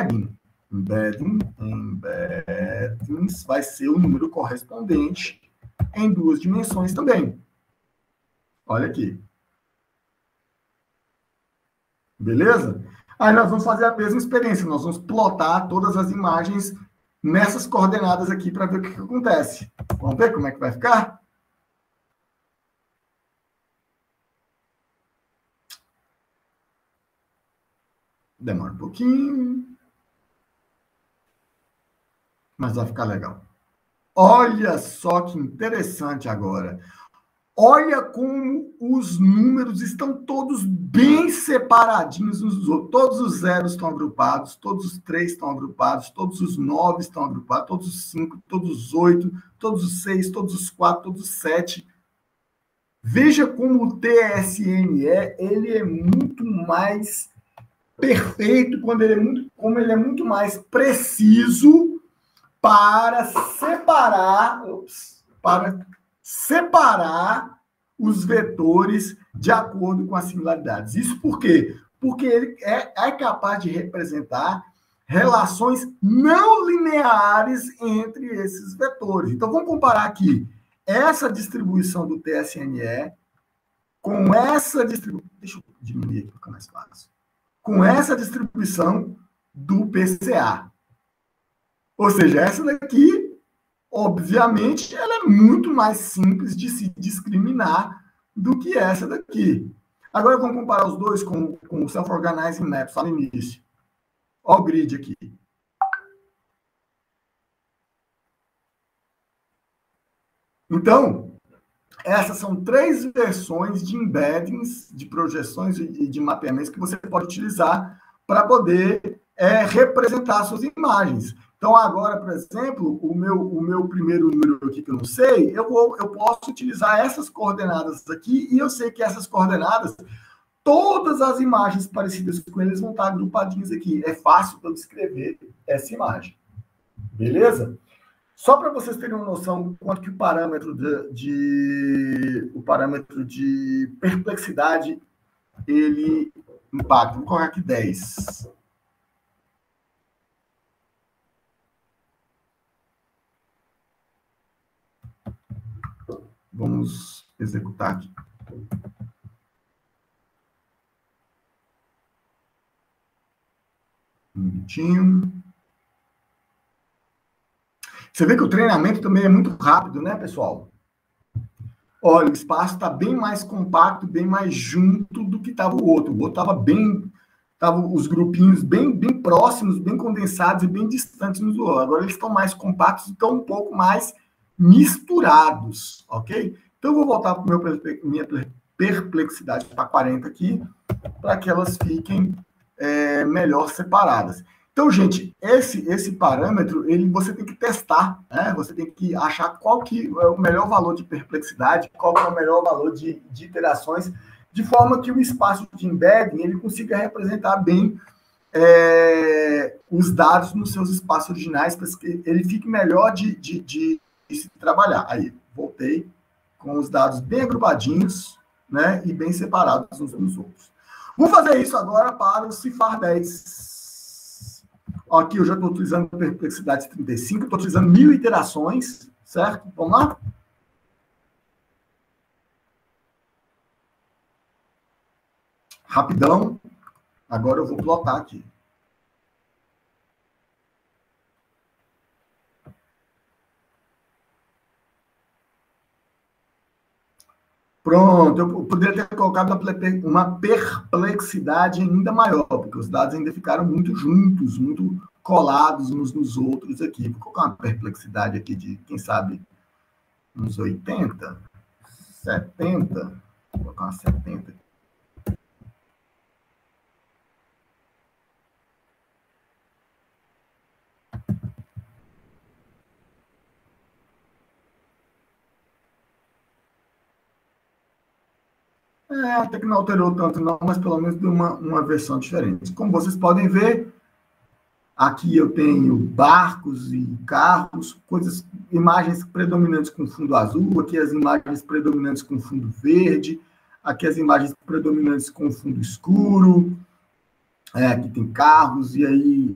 embeddings, vai ser o número correspondente em duas dimensões também. Olha aqui. Beleza? Aí nós vamos fazer a mesma experiência. Nós vamos plotar todas as imagens nessas coordenadas aqui para ver o que acontece. Vamos ver como é que vai ficar? Demora um pouquinho. Mas vai ficar legal. Olha só que interessante agora. Olha como os números estão todos bem separadinhos uns dos outros. Todos os zeros estão agrupados, todos os 3 estão agrupados, todos os 9 estão agrupados, todos os 5, todos os 8, todos os 6, todos os 4, todos os 7. Veja como o TSNE ele é muito mais perfeito, como ele é muito mais preciso para separar os vetores de acordo com as similaridades. Isso por quê? Porque ele é capaz de representar relações não lineares entre esses vetores. Então, vamos comparar aqui essa distribuição do TSNE com essa distribuição... Deixa eu diminuir aqui para ficar mais fácil. Com essa distribuição do PCA. Ou seja, essa daqui, obviamente, ela é muito mais simples de se discriminar do que essa daqui. Agora vamos comparar os dois com o Self-Organizing Maps lá no início. Olha o grid aqui. Então, essas são 3 versões de embeddings, de projeções e de mapeamentos que você pode utilizar para poder representar suas imagens. Então, agora, por exemplo, o meu primeiro número aqui que eu não sei, eu posso utilizar essas coordenadas aqui e eu sei que essas coordenadas todas as imagens parecidas com eles vão estar agrupadinhas aqui. É fácil para eu descrever essa imagem. Beleza? Só para vocês terem uma noção do quanto que o parâmetro de perplexidade ele impacta. Vou colocar aqui 10. Vamos executar aqui. Um minutinho. Você vê que o treinamento também é muito rápido, né, pessoal? Olha, o espaço está bem mais compacto, bem mais junto do que estava o outro. O outro estava bem... Estavam os grupinhos bem próximos, bem condensados e bem distantes uns do outro. Agora eles estão mais compactos e estão um pouco mais misturados, ok? Então, eu vou voltar para minha perplexidade para 40 aqui, para que elas fiquem melhor separadas. Então, gente, esse parâmetro, você tem que testar, né? Você tem que achar qual que é o melhor valor de perplexidade, qual que é o melhor valor de iterações, de forma que o espaço de embedding ele consiga representar bem os dados nos seus espaços originais, para que ele fique melhor de se trabalhar. Aí, voltei com os dados bem agrupadinhos, né, e bem separados uns dos outros. Vou fazer isso agora para o CIFAR 10. Aqui eu já estou utilizando a perplexidade 35, estou utilizando 1000 iterações, certo? Vamos lá? Rapidão. Agora eu vou plotar aqui. Pronto, eu poderia ter colocado uma perplexidade ainda maior, porque os dados ainda ficaram muito juntos, muito colados uns nos outros aqui. Vou colocar uma perplexidade aqui de, quem sabe, uns 80, 70. Vou colocar uma 70 aqui. Até que não alterou tanto não, mas pelo menos deu uma versão diferente. Como vocês podem ver, aqui eu tenho barcos e carros, imagens predominantes com fundo azul, aqui as imagens predominantes com fundo verde, aqui as imagens predominantes com fundo escuro, aqui tem carros, e aí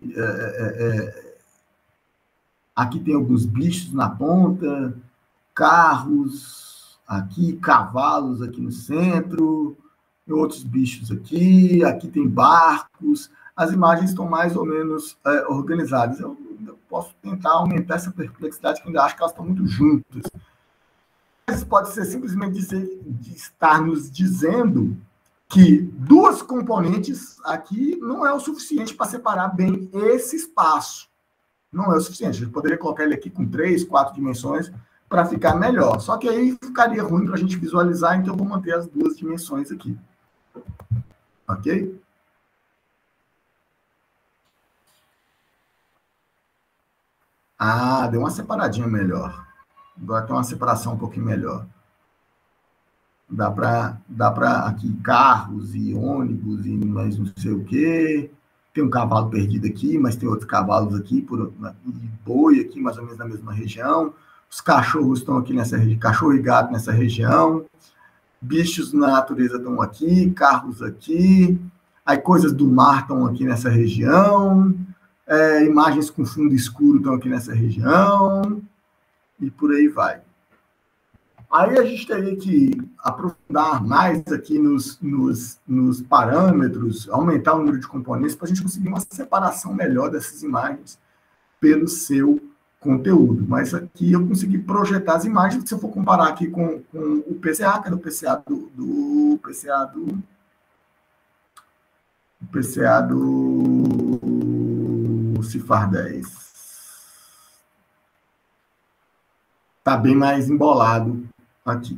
aqui tem alguns bichos na ponta, carros, aqui cavalos aqui no centro, outros bichos aqui tem barcos, as imagens estão mais ou menos organizadas. Eu posso tentar aumentar essa perplexidade, que eu ainda acho que elas estão muito juntas. Mas pode ser simplesmente estar nos dizendo que duas componentes aqui não é o suficiente para separar bem esse espaço. Não é o suficiente. A gente poderia colocar ele aqui com 3, 4 dimensões, para ficar melhor. Só que aí ficaria ruim para a gente visualizar, então eu vou manter as 2 dimensões aqui. Ok? Deu uma separadinha melhor. Agora tem uma separação um pouquinho melhor. Dá para aqui carros e ônibus e mais não sei o quê. Tem um cavalo perdido aqui, mas tem outros cavalos aqui, e boi aqui, mais ou menos na mesma região. Os cachorros estão aqui nessa região, cachorro e gato nessa região, bichos na natureza estão aqui, carros aqui, aí coisas do mar estão aqui nessa região, imagens com fundo escuro estão aqui nessa região, e por aí vai. Aí a gente teria que aprofundar mais aqui nos parâmetros, aumentar o número de componentes, para a gente conseguir uma separação melhor dessas imagens pelo seu conteúdo, mas aqui eu consegui projetar as imagens. Se eu for comparar aqui com o PCA, que é o PCA do CIFAR 10. Está bem mais embolado aqui.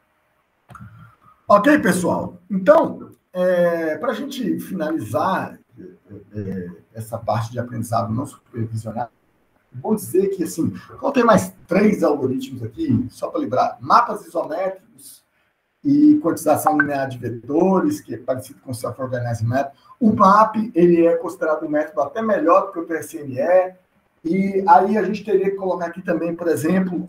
Ok, pessoal? Então, para a gente finalizar essa parte de aprendizado não supervisionado, vou dizer que, assim, coloquei mais 3 algoritmos aqui, só para lembrar. Mapas isométricos, e quantização linear de vetores, que é parecido com o Self-Organizing Map. O MAP, ele é considerado um método até melhor do que o TSNE, e aí a gente teria que colocar aqui também, por exemplo,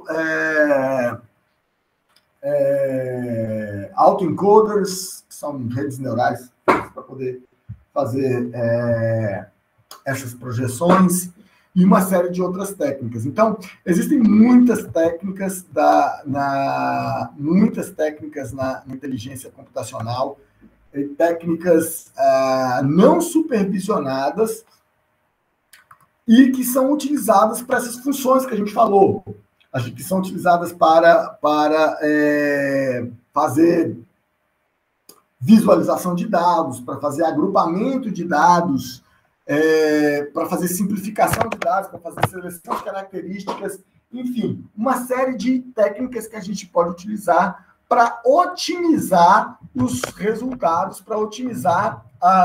autoencoders, que são redes neurais, para poder fazer essas projeções, e uma série de outras técnicas. Então, existem muitas técnicas na inteligência computacional, técnicas não supervisionadas, e que são utilizadas para essas funções que a gente falou, que são utilizadas para fazer visualização de dados, para fazer agrupamento de dados, para fazer simplificação de dados, para fazer seleção de características, enfim, uma série de técnicas que a gente pode utilizar para otimizar os resultados, para otimizar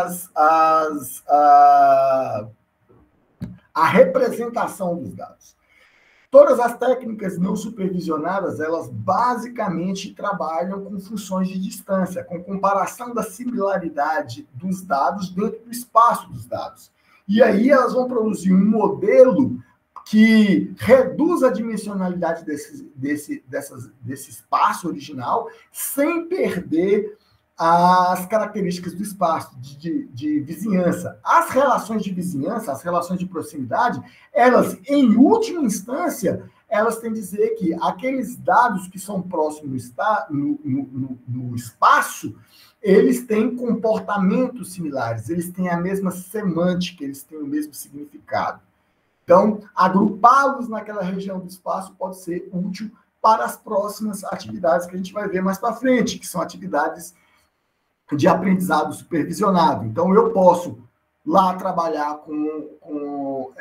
a representação dos dados. Todas as técnicas não supervisionadas, elas basicamente trabalham com funções de distância, com comparação da similaridade dos dados dentro do espaço dos dados. E aí elas vão produzir um modelo que reduz a dimensionalidade desse espaço original, sem perder as características do espaço, de vizinhança. As relações de vizinhança, as relações de proximidade, elas, em última instância, elas têm que dizer que aqueles dados que são próximos no espaço, eles têm comportamentos similares, eles têm a mesma semântica, eles têm o mesmo significado. Então, agrupá-los naquela região do espaço pode ser útil para as próximas atividades que a gente vai ver mais para frente, que são atividades de aprendizado supervisionado. Então, eu posso lá trabalhar com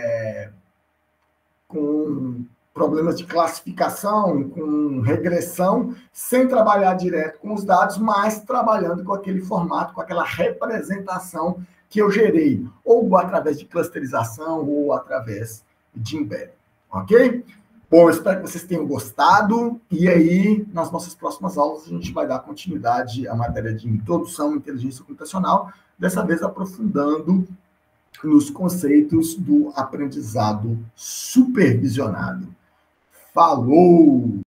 problemas de classificação, com regressão, sem trabalhar direto com os dados, mas trabalhando com aquele formato, com aquela representação que eu gerei, ou através de clusterização, ou através de embedding. Ok? Bom, eu espero que vocês tenham gostado, e aí, nas nossas próximas aulas, a gente vai dar continuidade à matéria de introdução à inteligência computacional, dessa vez aprofundando nos conceitos do aprendizado supervisionado. Falou!